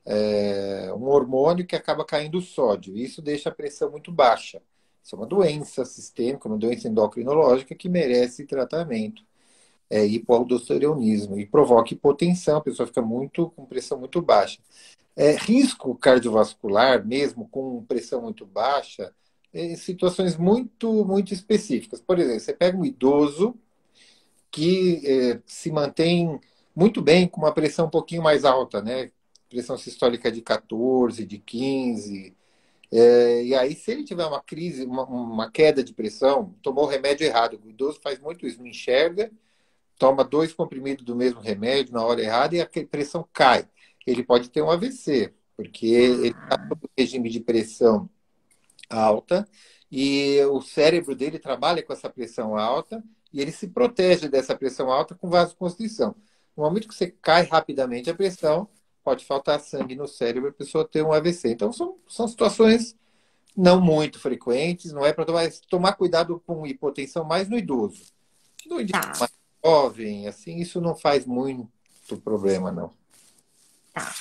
um hormônio que acaba caindo o sódio. Isso deixa a pressão muito baixa. Isso é uma doença sistêmica, uma doença endocrinológica que merece tratamento. Hipoaldosteronismo e provoca hipotensão, a pessoa fica muito com pressão muito baixa. Risco cardiovascular, mesmo com pressão muito baixa, em situações muito, muito específicas. Por exemplo, você pega um idoso que se mantém muito bem com uma pressão um pouquinho mais alta, né? Pressão sistólica de 14, de 15. E aí, se ele tiver uma crise, uma queda de pressão, tomou o remédio errado. O idoso faz muito isso, não enxerga, toma 2 comprimidos do mesmo remédio na hora errada e a pressão cai. Ele pode ter um AVC, porque ele está Ah, sob regime de pressão alta e o cérebro dele trabalha com essa pressão alta e ele se protege dessa pressão alta com vasoconstrição. No momento que você cai rapidamente a pressão, pode faltar sangue no cérebro e a pessoa ter um AVC. Então, são situações não muito frequentes, não é para tomar cuidado com hipotensão mais no idoso. No indivíduo tá, mais jovem, assim, isso não faz muito problema, não. tá.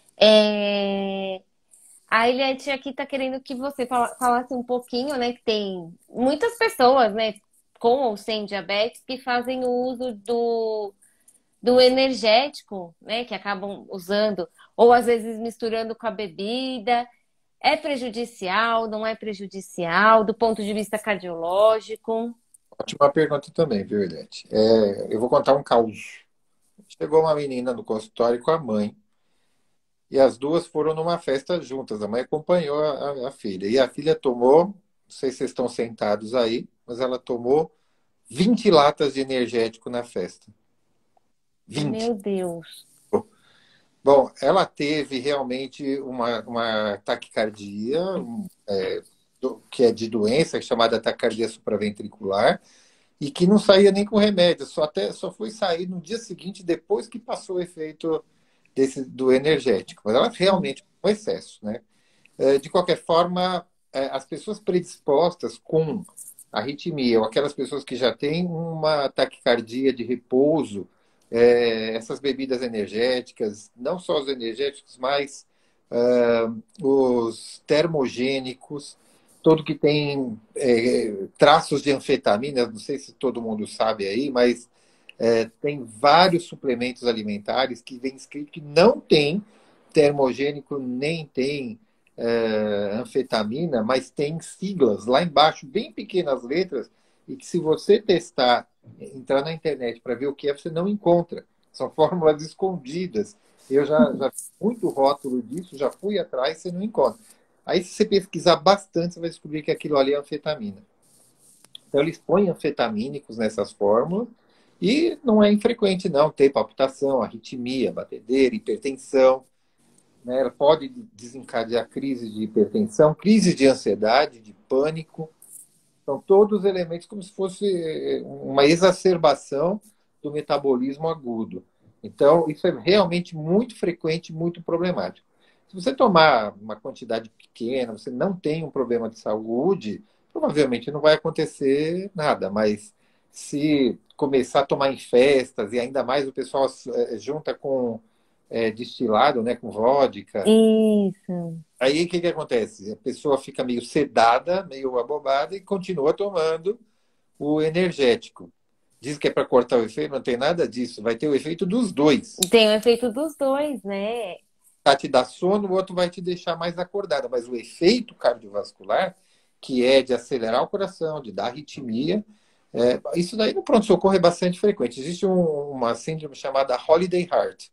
É, a Eliette aqui está querendo que você falasse um pouquinho, né? Que tem muitas pessoas, né, com ou sem diabetes, que fazem o uso do energético, né? Que acabam usando, ou às vezes misturando com a bebida. É prejudicial, não é prejudicial, do ponto de vista cardiológico? Ótima pergunta também, viu, Eliette? Eu vou contar um caos. Chegou uma menina no consultório com a mãe e as duas foram numa festa juntas. A mãe acompanhou a filha. E a filha tomou, não sei se vocês estão sentados aí, mas ela tomou 20 latas de energético na festa. 20. Meu Deus. Bom, ela teve realmente uma taquicardia, que é de doença, chamada taquicardia supraventricular. e que não saía nem com remédio, só foi sair no dia seguinte, depois que passou o efeito do energético. Mas ela realmente foi um excesso, né? De qualquer forma, as pessoas predispostas com arritmia, ou aquelas pessoas que já têm uma taquicardia de repouso, essas bebidas energéticas, não só os energéticos, mas os termogênicos, todo que tem traços de anfetamina, não sei se todo mundo sabe aí, mas tem vários suplementos alimentares que vem escrito que não tem termogênico, nem tem anfetamina, mas tem siglas lá embaixo, bem pequenas letras, e que se você testar, entrar na internet para ver o que é, você não encontra. São fórmulas escondidas. Eu já vi muito rótulo disso, já fui atrás, você não encontra. Aí, se você pesquisar bastante, você vai descobrir que aquilo ali é anfetamina. Então, eles põem anfetamínicos nessas fórmulas e não é infrequente, não, ter palpitação, arritmia, batedeira, hipertensão, né? Ela pode desencadear crise de hipertensão, crise de ansiedade, de pânico. São todos elementos como se fosse uma exacerbação do metabolismo agudo. Então, isso é realmente muito frequente, muito problemático. Se você tomar uma quantidade pequena, você não tem um problema de saúde, provavelmente não vai acontecer nada, mas se começar a tomar em festas, e ainda mais o pessoal junta com destilado, né, com vodka, Isso. aí o que que acontece? A pessoa fica meio sedada, meio abobada e continua tomando o energético. Diz que é para cortar o efeito, não tem nada disso. Vai ter o efeito dos dois. Tem o efeito dos dois, né? Vai te dar sono, o outro vai te deixar mais acordada. Mas o efeito cardiovascular, que é de acelerar o coração, de dar arritmia, isso daí no pronto-socorro é bastante frequente. Existe uma síndrome chamada Holiday Heart.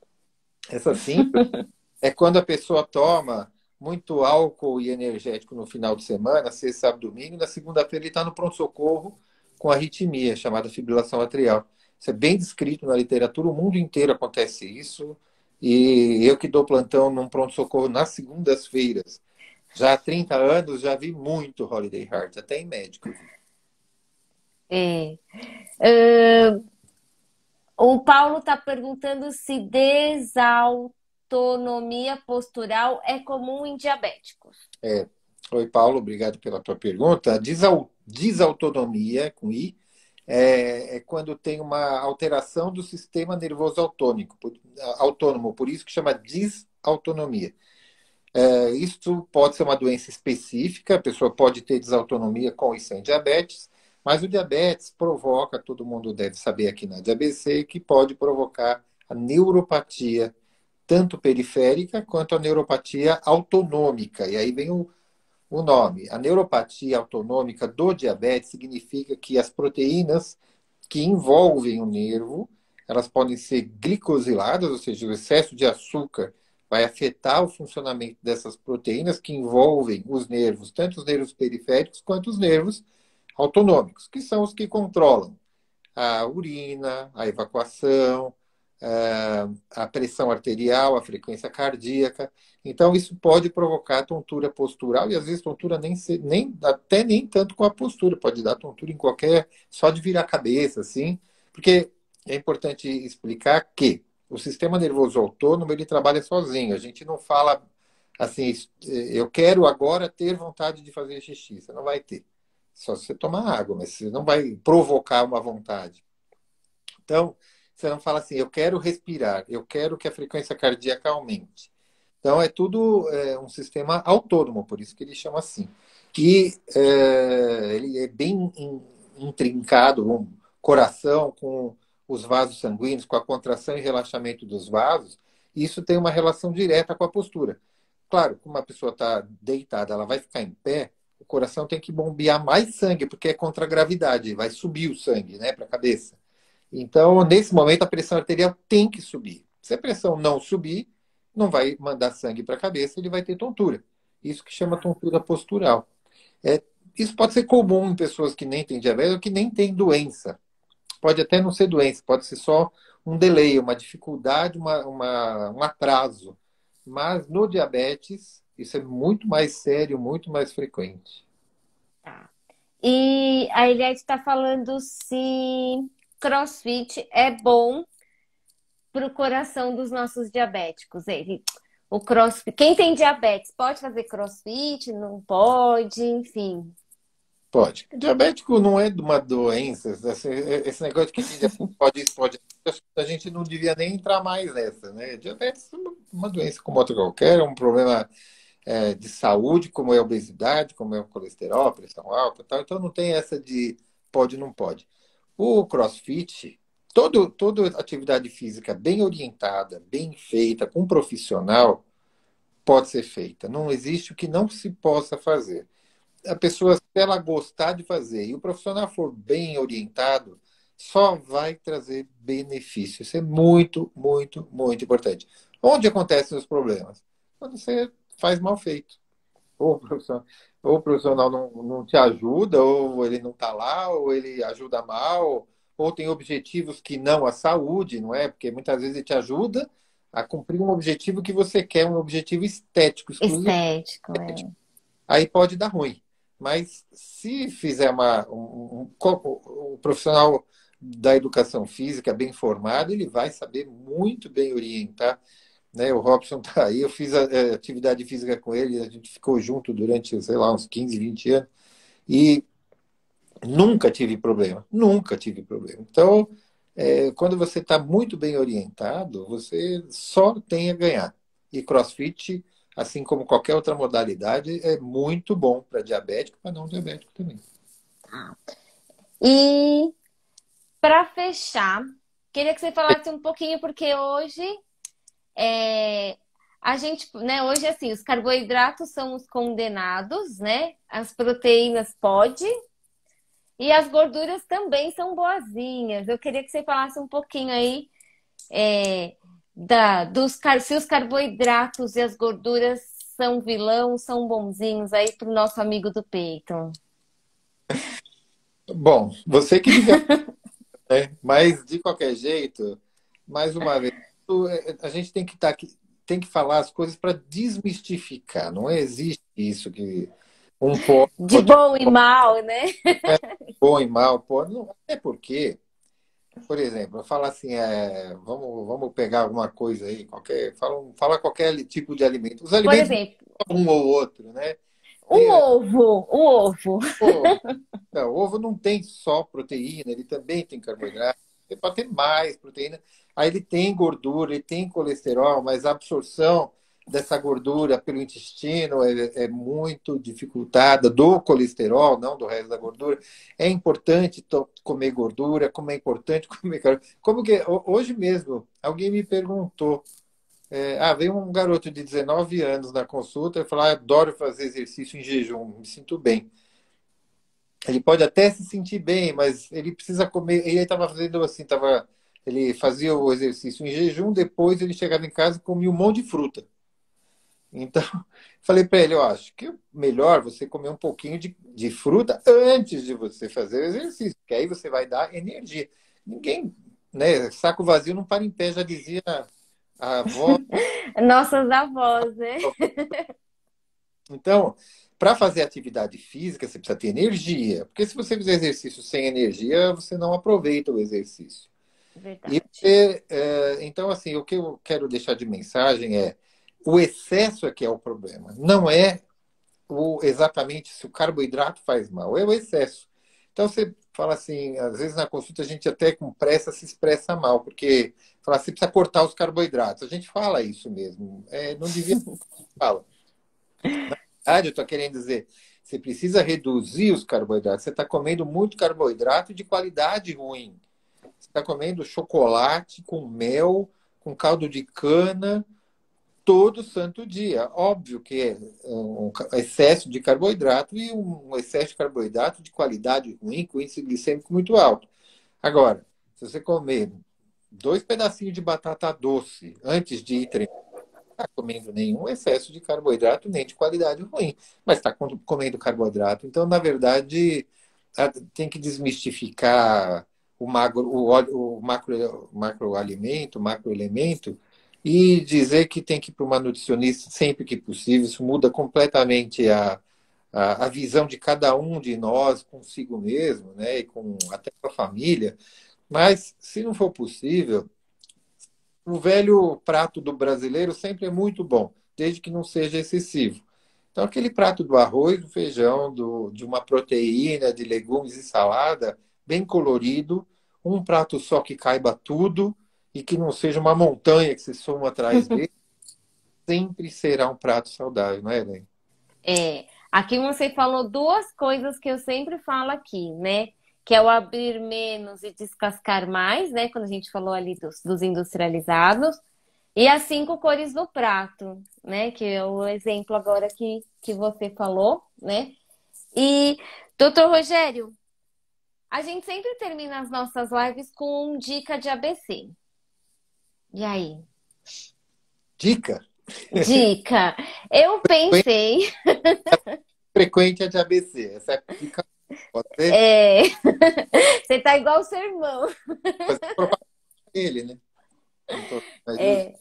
Essa síndrome é quando a pessoa toma muito álcool e energético no final de semana, sexta, sábado, domingo, na segunda-feira ele está no pronto-socorro com arritmia, chamada fibrilação atrial. Isso é bem descrito na literatura, o mundo inteiro acontece isso, e eu que dou plantão num pronto-socorro nas segundas-feiras, já há 30 anos, já vi muito Holiday Heart, até em médico. É. Ah, o Paulo está perguntando se desautonomia postural é comum em diabéticos. Oi, Paulo, obrigado pela tua pergunta. Desautonomia, com I, é quando tem uma alteração do sistema nervoso autônomo, por isso que chama desautonomia. Isso pode ser uma doença específica, a pessoa pode ter desautonomia com e sem diabetes, mas o diabetes provoca, todo mundo deve saber aqui na DABC, que pode provocar a neuropatia, tanto periférica quanto a neuropatia autonômica. E aí vem o nome. A neuropatia autonômica do diabetes significa que as proteínas que envolvem o nervo, elas podem ser glicosiladas, ou seja, o excesso de açúcar vai afetar o funcionamento dessas proteínas que envolvem os nervos, tanto os nervos periféricos quanto os nervos autonômicos, que são os que controlam a urina, a evacuação, a pressão arterial, a frequência cardíaca. Então, isso pode provocar tontura postural e às vezes tontura até nem tanto com a postura, pode dar tontura em qualquer, só de virar a cabeça, assim, porque é importante explicar que o sistema nervoso autônomo ele trabalha sozinho. A gente não fala assim, eu quero agora ter vontade de fazer xixi. Você não vai ter. Só se você tomar água, mas você não vai provocar uma vontade. Então, você não fala assim, eu quero respirar, eu quero que a frequência cardíaca aumente. Então, é tudo um sistema autônomo, por isso que ele chama assim. E ele é bem intrincado, o coração com os vasos sanguíneos, com a contração e relaxamento dos vasos, e isso tem uma relação direta com a postura. Claro, como a pessoa está deitada, ela vai ficar em pé, o coração tem que bombear mais sangue, porque é contra a gravidade, vai subir o sangue, né, para a cabeça. Então, nesse momento, a pressão arterial tem que subir. Se a pressão não subir, não vai mandar sangue para a cabeça, ele vai ter tontura. Isso que chama tontura postural. É, isso pode ser comum em pessoas que nem têm diabetes ou que nem têm doença. Pode até não ser doença, pode ser só um delay, uma dificuldade, um atraso. Mas no diabetes, isso é muito mais sério, muito mais frequente. Tá. E a Eliette está falando se CrossFit é bom para o coração dos nossos diabéticos. O CrossFit, quem tem diabetes pode fazer CrossFit? Não pode, enfim. Pode. Diabético não é uma doença. Esse negócio de que tem pode isso, pode isso, a gente não devia nem entrar mais nessa, né? Diabetes é uma doença como outra qualquer, é um problema de saúde, como é a obesidade, como é o colesterol, a pressão alta, e tal. Então não tem essa de pode, não pode. O CrossFit, toda atividade física bem orientada, bem feita, com um profissional, pode ser feita. Não existe o que não se possa fazer. A pessoa, se ela gostar de fazer e o profissional for bem orientado, só vai trazer benefício. Isso é muito, muito, muito importante. Onde acontecem os problemas? Quando você faz mal feito. Ou o profissional não te ajuda, ou ele não está lá, ou ele ajuda mal, ou tem objetivos que não a saúde, não é? Porque muitas vezes ele te ajuda a cumprir um objetivo que você quer, um objetivo estético, exclusivo. Estético, é. Aí pode dar ruim. Mas se fizer o profissional da educação física bem formado, ele vai saber muito bem orientar, né? O Robson tá aí, eu fiz atividade física com ele, a gente ficou junto durante, sei lá, uns 15, 20 anos, e nunca tive problema, nunca tive problema. Então, quando você está muito bem orientado, você só tem a ganhar. E CrossFit, assim como qualquer outra modalidade, é muito bom para diabético, para não diabético também. E para fechar, queria que você falasse um pouquinho, porque hoje a gente, né, hoje assim, os carboidratos são os condenados, né? As proteínas pode e as gorduras também são boazinhas. Eu queria que você falasse um pouquinho aí se os carboidratos e as gorduras são vilão, são bonzinhos aí para o nosso amigo do peito. Bom, você que diga, né? Mas de qualquer jeito, mais uma vez, a gente tem que tem que falar as coisas para desmistificar. Não existe isso que um pode, De bom e mal, né? bom e mal, pode. Não, é porque, por exemplo, eu falo assim, vamos pegar alguma coisa aí, fala qualquer tipo de alimento. Os Por alimentos não exemplo, são um ou outro, né? o Tem, ovo, o ovo. ovo. Não, o ovo não tem só proteína, ele também tem carboidrato. Ele pode ter mais proteína. Aí ele tem gordura, ele tem colesterol, mas a absorção dessa gordura pelo intestino é muito dificultada do colesterol, não do resto da gordura. É importante comer gordura, como é importante comer carboidrato. Como que hoje mesmo alguém me perguntou, veio um garoto de 19 anos na consulta e falou: adoro fazer exercício em jejum, me sinto bem. Ele pode até se sentir bem, mas ele precisa comer. Ele estava fazendo assim, ele fazia o exercício em jejum, depois ele chegava em casa e comia um monte de fruta. Então, falei para ele, eu acho que é melhor você comer um pouquinho de fruta antes de você fazer o exercício, porque aí você vai dar energia. Ninguém, né? Saco vazio não para em pé, já dizia a avó. Nossas avós, né? Então, para fazer atividade física, você precisa ter energia, porque se você fizer exercício sem energia, você não aproveita o exercício. Verdade. Então, assim, o que eu quero deixar de mensagem é o excesso é que é o problema. Não é exatamente se o carboidrato faz mal, é o excesso. Então, você fala assim, às vezes na consulta a gente até com pressa se expressa mal, porque fala assim, precisa cortar os carboidratos. A gente fala isso mesmo. Não devia falar. Na verdade, eu estou querendo dizer, você precisa reduzir os carboidratos. Você está comendo muito carboidrato de qualidade ruim. Você está comendo chocolate com mel, com caldo de cana, todo santo dia. Óbvio que é um excesso de carboidrato e um excesso de carboidrato de qualidade ruim, com índice glicêmico muito alto. Agora, se você comer 2 pedacinhos de batata doce antes de ir treinar, não está comendo nenhum excesso de carboidrato, nem de qualidade ruim, mas está comendo carboidrato. Então, na verdade, tem que desmistificar o macroalimento, o macroelemento, e dizer que tem que ir para uma nutricionista sempre que possível. Isso muda completamente a visão de cada um de nós consigo mesmo, né? E com, até com a família. Mas, se não for possível, o velho prato do brasileiro sempre é muito bom, desde que não seja excessivo. Então, aquele prato do arroz, do feijão, de uma proteína, de legumes e salada, bem colorido, um prato só que caiba tudo e que não seja uma montanha que se soma atrás dele, sempre será um prato saudável, não é, Helene? É, aqui você falou duas coisas que eu sempre falo aqui, né? Que é o abrir menos e descascar mais, né? Quando a gente falou ali dos industrializados. E as cinco cores do prato, né? Que é o exemplo agora que você falou, né? E, doutor Rogério, a gente sempre termina as nossas lives com dica de ABC. E aí? Dica? Dica. Eu pensei, Frequente é de ABC. Essa é a dica. Pode ser? é... você tá igual o seu irmão. Fazer propaganda dele, né? Não tô, mas, É,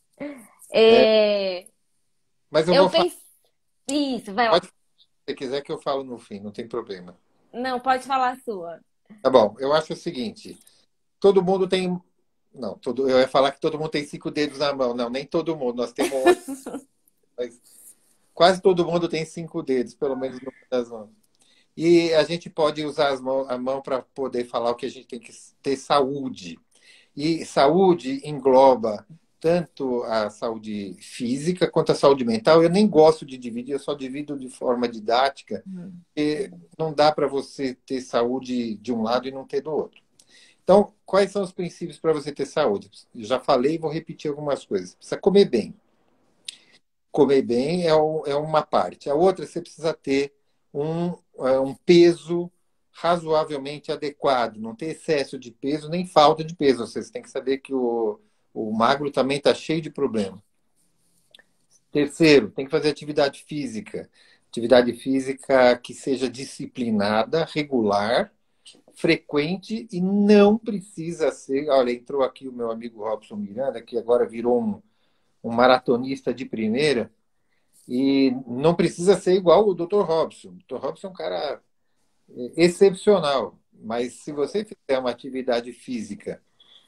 é, é, mas eu eu vou falar. pensei. Isso, vai Pode, lá. se você quiser que eu falo no fim, não tem problema. Não, pode falar a sua. Tá bom, eu acho o seguinte: todo mundo tem. Não, eu ia falar que todo mundo tem 5 dedos na mão. Não, nem todo mundo. Nós temos 8, mas quase todo mundo tem 5 dedos, pelo menos no das mãos. E a gente pode usar a mão para poder falar o que a gente tem que ter saúde. E saúde engloba tanto a saúde física quanto a saúde mental. Eu nem gosto de dividir, eu só divido de forma didática, porque não dá para você ter saúde de um lado e não ter do outro. Então, quais são os princípios para você ter saúde? Eu já falei e vou repetir algumas coisas. Precisa comer bem. Comer bem é uma parte. A outra, você precisa ter um peso razoavelmente adequado, não ter excesso de peso nem falta de peso. Você tem que saber que o magro também está cheio de problemas. Terceiro, tem que fazer atividade física. Atividade física que seja disciplinada, regular, frequente e não precisa ser. Olha, entrou aqui o meu amigo Robson Miranda, que agora virou um maratonista de primeira, e não precisa ser igual o Dr. Robson. O Dr. Robson é um cara excepcional, mas se você fizer uma atividade física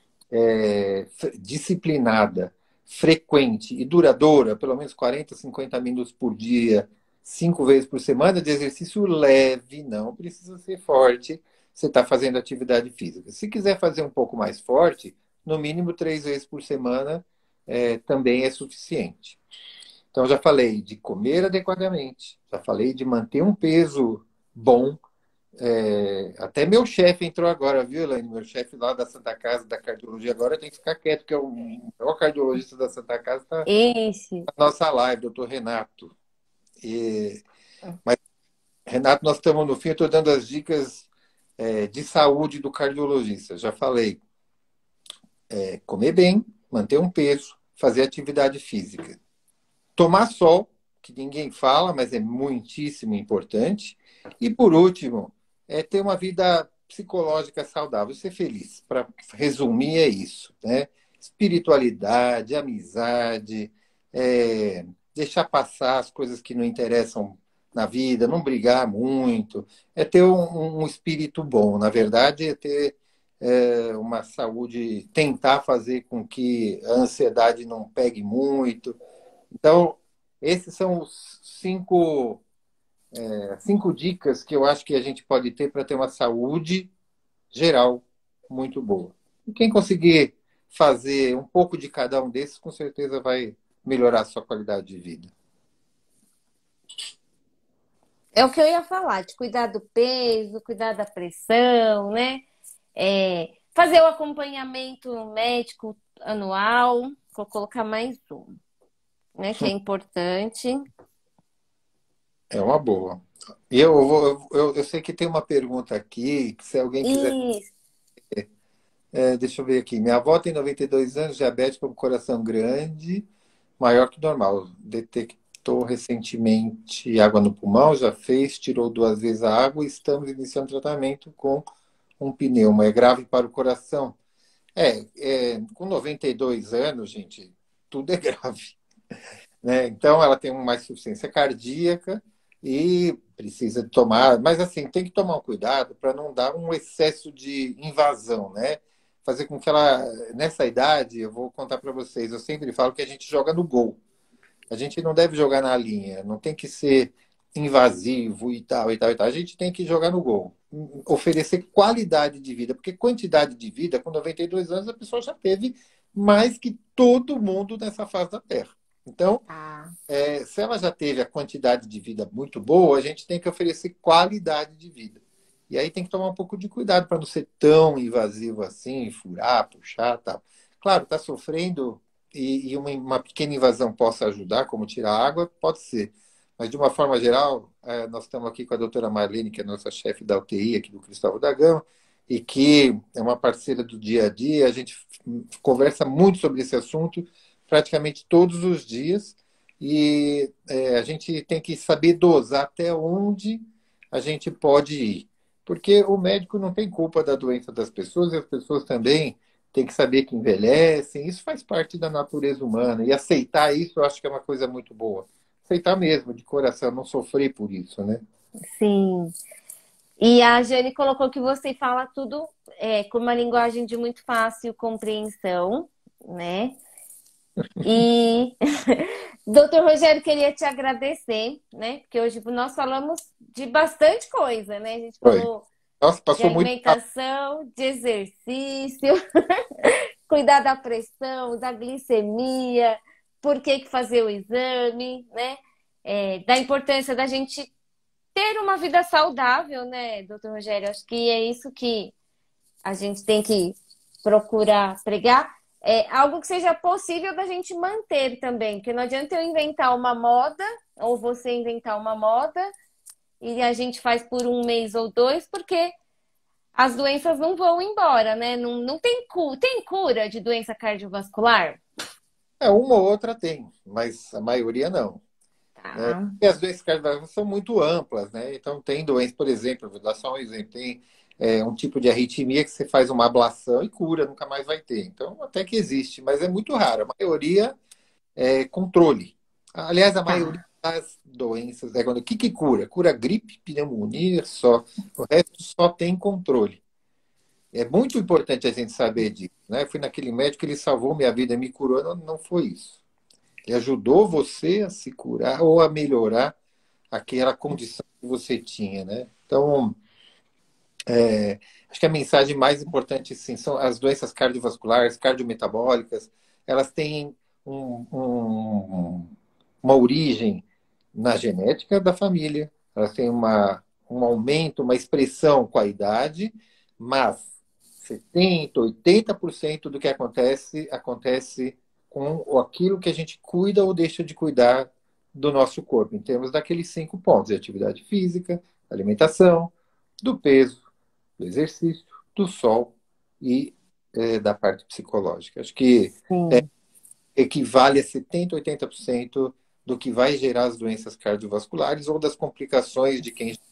disciplinada, frequente e duradoura, pelo menos 40, 50 minutos por dia, 5 vezes por semana, de exercício leve, não precisa ser forte, você está fazendo atividade física. Se quiser fazer um pouco mais forte, no mínimo 3 vezes por semana também é suficiente. Então, já falei de comer adequadamente, já falei de manter um peso bom. Até meu chefe entrou agora, viu, Elaine? Meu chefe lá da Santa Casa da Cardiologia agora tem que ficar quieto, porque o maior cardiologista da Santa Casa está Esse. na nossa live, doutor Renato. Mas, Renato, nós estamos no fim, eu estou dando as dicas de saúde do cardiologista. Já falei, comer bem, manter um peso, fazer atividade física. Tomar sol, que ninguém fala, mas é muitíssimo importante. E, por último, ter uma vida psicológica saudável, ser feliz. Para resumir, é isso, né? Espiritualidade, amizade, deixar passar as coisas que não interessam na vida, não brigar muito, é ter um espírito bom. Na verdade, é ter uma saúde, tentar fazer com que a ansiedade não pegue muito. Então, esses são os cinco dicas que eu acho que a gente pode ter para ter uma saúde geral muito boa. E quem conseguir fazer um pouco de cada um desses, com certeza vai melhorar a sua qualidade de vida. É o que eu ia falar, de cuidar do peso, cuidar da pressão, né? Fazer o acompanhamento médico anual, vou colocar mais um, né? Que é importante. É uma boa. E eu sei que tem uma pergunta aqui, que se alguém quiser. Isso. Deixa eu ver aqui. Minha avó tem 92 anos, diabética com coração grande, maior que normal. Detectou recentemente água no pulmão, já fez, tirou 2 vezes a água e estamos iniciando tratamento com um pneuma. É grave para o coração? Com 92 anos, gente, tudo é grave, né? Então, ela tem uma insuficiência cardíaca e precisa tomar, mas assim, tem que tomar um cuidado para não dar um excesso de invasão, né? Fazer com que ela, nessa idade, eu vou contar para vocês, eu sempre falo que a gente joga no gol. A gente não deve jogar na linha, não tem que ser invasivo e tal, e tal, e tal. A gente tem que jogar no gol. Oferecer qualidade de vida, porque quantidade de vida, com 92 anos, a pessoa já teve mais que todo mundo nessa fase da Terra. Então, Ah, se ela já teve a quantidade de vida muito boa, a gente tem que oferecer qualidade de vida. E aí tem que tomar um pouco de cuidado para não ser tão invasivo assim, furar, puxar, tal. Claro, está sofrendo e uma pequena invasão possa ajudar, como tirar água, pode ser. Mas de uma forma geral, nós estamos aqui com a doutora Marlene, que é a nossa chefe da UTI aqui do Cristóvão da Gama, e que é uma parceira do dia a dia. A gente conversa muito sobre esse assunto praticamente todos os dias. E a gente tem que saber dosar até onde a gente pode ir. Porque o médico não tem culpa da doença das pessoas, e as pessoas também têm que saber que envelhecem. Isso faz parte da natureza humana. E aceitar isso eu acho que é uma coisa muito boa. Aceitar mesmo, de coração, não sofrer por isso, né? sim. E a Jane colocou que você fala tudo com uma linguagem de muito fácil compreensão, né? E Doutor Rogério, queria te agradecer, né? Porque hoje nós falamos de bastante coisa, né? A gente Foi. falou Nossa, de passou muito rápido. alimentação, de exercício, cuidar da pressão, da glicemia, por que que fazer o exame, né? Da importância da gente ter uma vida saudável, né, doutor Rogério? Acho que é isso que a gente tem que procurar pregar. É algo que seja possível da gente manter também, porque não adianta eu inventar uma moda, ou você inventar uma moda, e a gente faz por um mês ou dois, porque as doenças não vão embora, né? Não, não tem, tem cura de doença cardiovascular? Uma ou outra tem, mas a maioria não. Tá, E as doenças cardiovasculares são muito amplas, né? Então, tem doenças, por exemplo, vou dar só um exemplo, tem um tipo de arritmia que você faz uma ablação e cura, nunca mais vai ter. Então, até que existe, mas é muito raro. A maioria é controle. Aliás, a maioria tá. das doenças, o que que cura? Cura gripe, pneumonia, só. O resto só tem controle. É muito importante a gente saber disso, né? Fui naquele médico, ele salvou minha vida, me curou, não, não foi isso. Ele ajudou você a se curar ou a melhorar aquela condição que você tinha, né? Então, acho que a mensagem mais importante, sim, são as doenças cardiovasculares, cardiometabólicas. Elas têm uma origem na genética da família. Elas têm um aumento, uma expressão com a idade, mas 70, 80% do que acontece, acontece com aquilo que a gente cuida ou deixa de cuidar do nosso corpo, em termos daqueles 5 pontos: de atividade física, alimentação, do peso, do exercício, do sol e da parte psicológica. Acho que Sim. equivale a 70, 80% do que vai gerar as doenças cardiovasculares ou das complicações de quem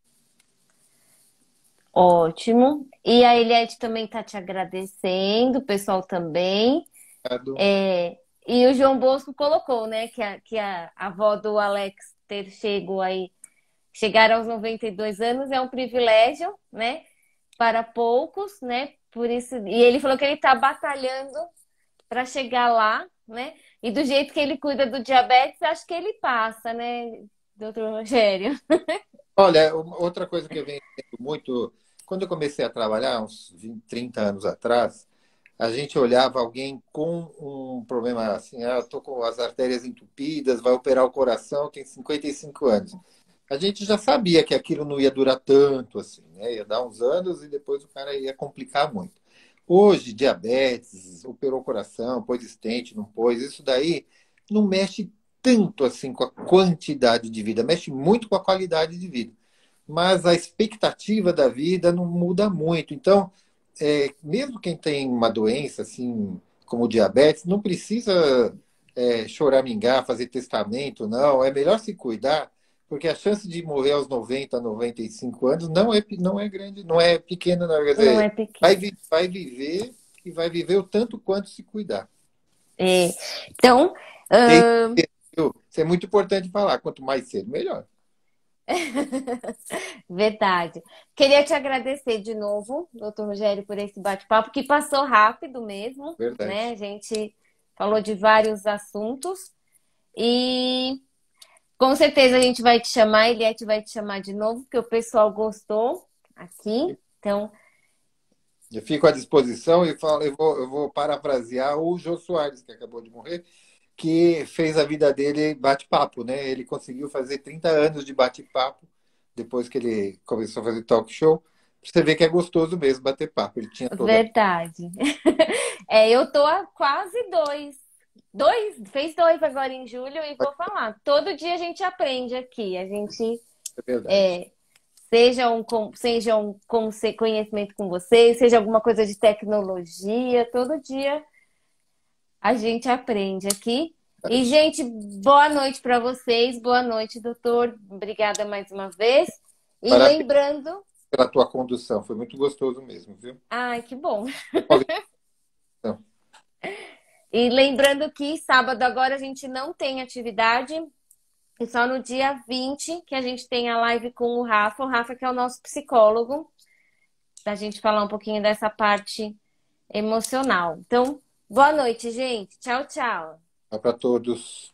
Ótimo. E a Eliette também está te agradecendo, o pessoal também. já do. É, e o João Bosco colocou, né, que a avó do Alex ter chego aí, chegar aos 92 anos é um privilégio, né, para poucos, né? Por isso, e ele falou que ele está batalhando para chegar lá, né? E do jeito que ele cuida do diabetes, acho que ele passa, né, doutor Rogério? Olha, outra coisa que eu venho vendo muito, quando eu comecei a trabalhar, uns 20, 30 anos atrás, a gente olhava alguém com um problema assim, eu tô com as artérias entupidas, vai operar o coração, tem 55 anos. A gente já sabia que aquilo não ia durar tanto assim, né? Ia dar uns anos e depois o cara ia complicar muito. Hoje, diabetes, operou o coração, pôs estente, não pôs, isso daí não mexe tanto assim com a quantidade de vida, mexe muito com a qualidade de vida. Mas a expectativa da vida não muda muito. Então, mesmo quem tem uma doença assim como diabetes, não precisa choramingar, fazer testamento, não. É melhor se cuidar, porque a chance de morrer aos 90, 95 anos não é grande, não é pequena, não. Quer Não é dizer, pequeno. vai viver e vai viver o tanto quanto se cuidar. É. Então, E aí, isso é muito importante falar, quanto mais cedo, melhor. Verdade. Queria te agradecer de novo, doutor Rogério, por esse bate-papo, que passou rápido mesmo, né? Verdade. A gente falou de vários assuntos e com certeza a gente vai te chamar, a Eliette vai te chamar de novo, porque o pessoal gostou aqui. Então, Eu fico à disposição e falo, eu vou parafrasear o Jô Soares, que acabou de morrer, que fez a vida dele bate-papo, né? Ele conseguiu fazer 30 anos de bate-papo depois que ele começou a fazer talk show. Pra você ver que é gostoso mesmo bater papo. Ele tinha toda. verdade. É, eu tô há quase dois. Fez dois agora em julho e vou falar. Todo dia a gente aprende aqui. A gente É verdade. seja um conhecimento com vocês, seja alguma coisa de tecnologia, todo dia a gente aprende aqui. E, Verdade. gente, boa noite para vocês. Boa noite, doutor. Obrigada mais uma vez. E Parabéns lembrando. pela tua condução. Foi muito gostoso mesmo, viu? Ai, que bom. Uma visão. E lembrando que sábado agora a gente não tem atividade. E só no dia 20 que a gente tem a live com o Rafa que é o nosso psicólogo, da gente falar um pouquinho dessa parte emocional. Então, boa noite, gente. Tchau, tchau. Para todos.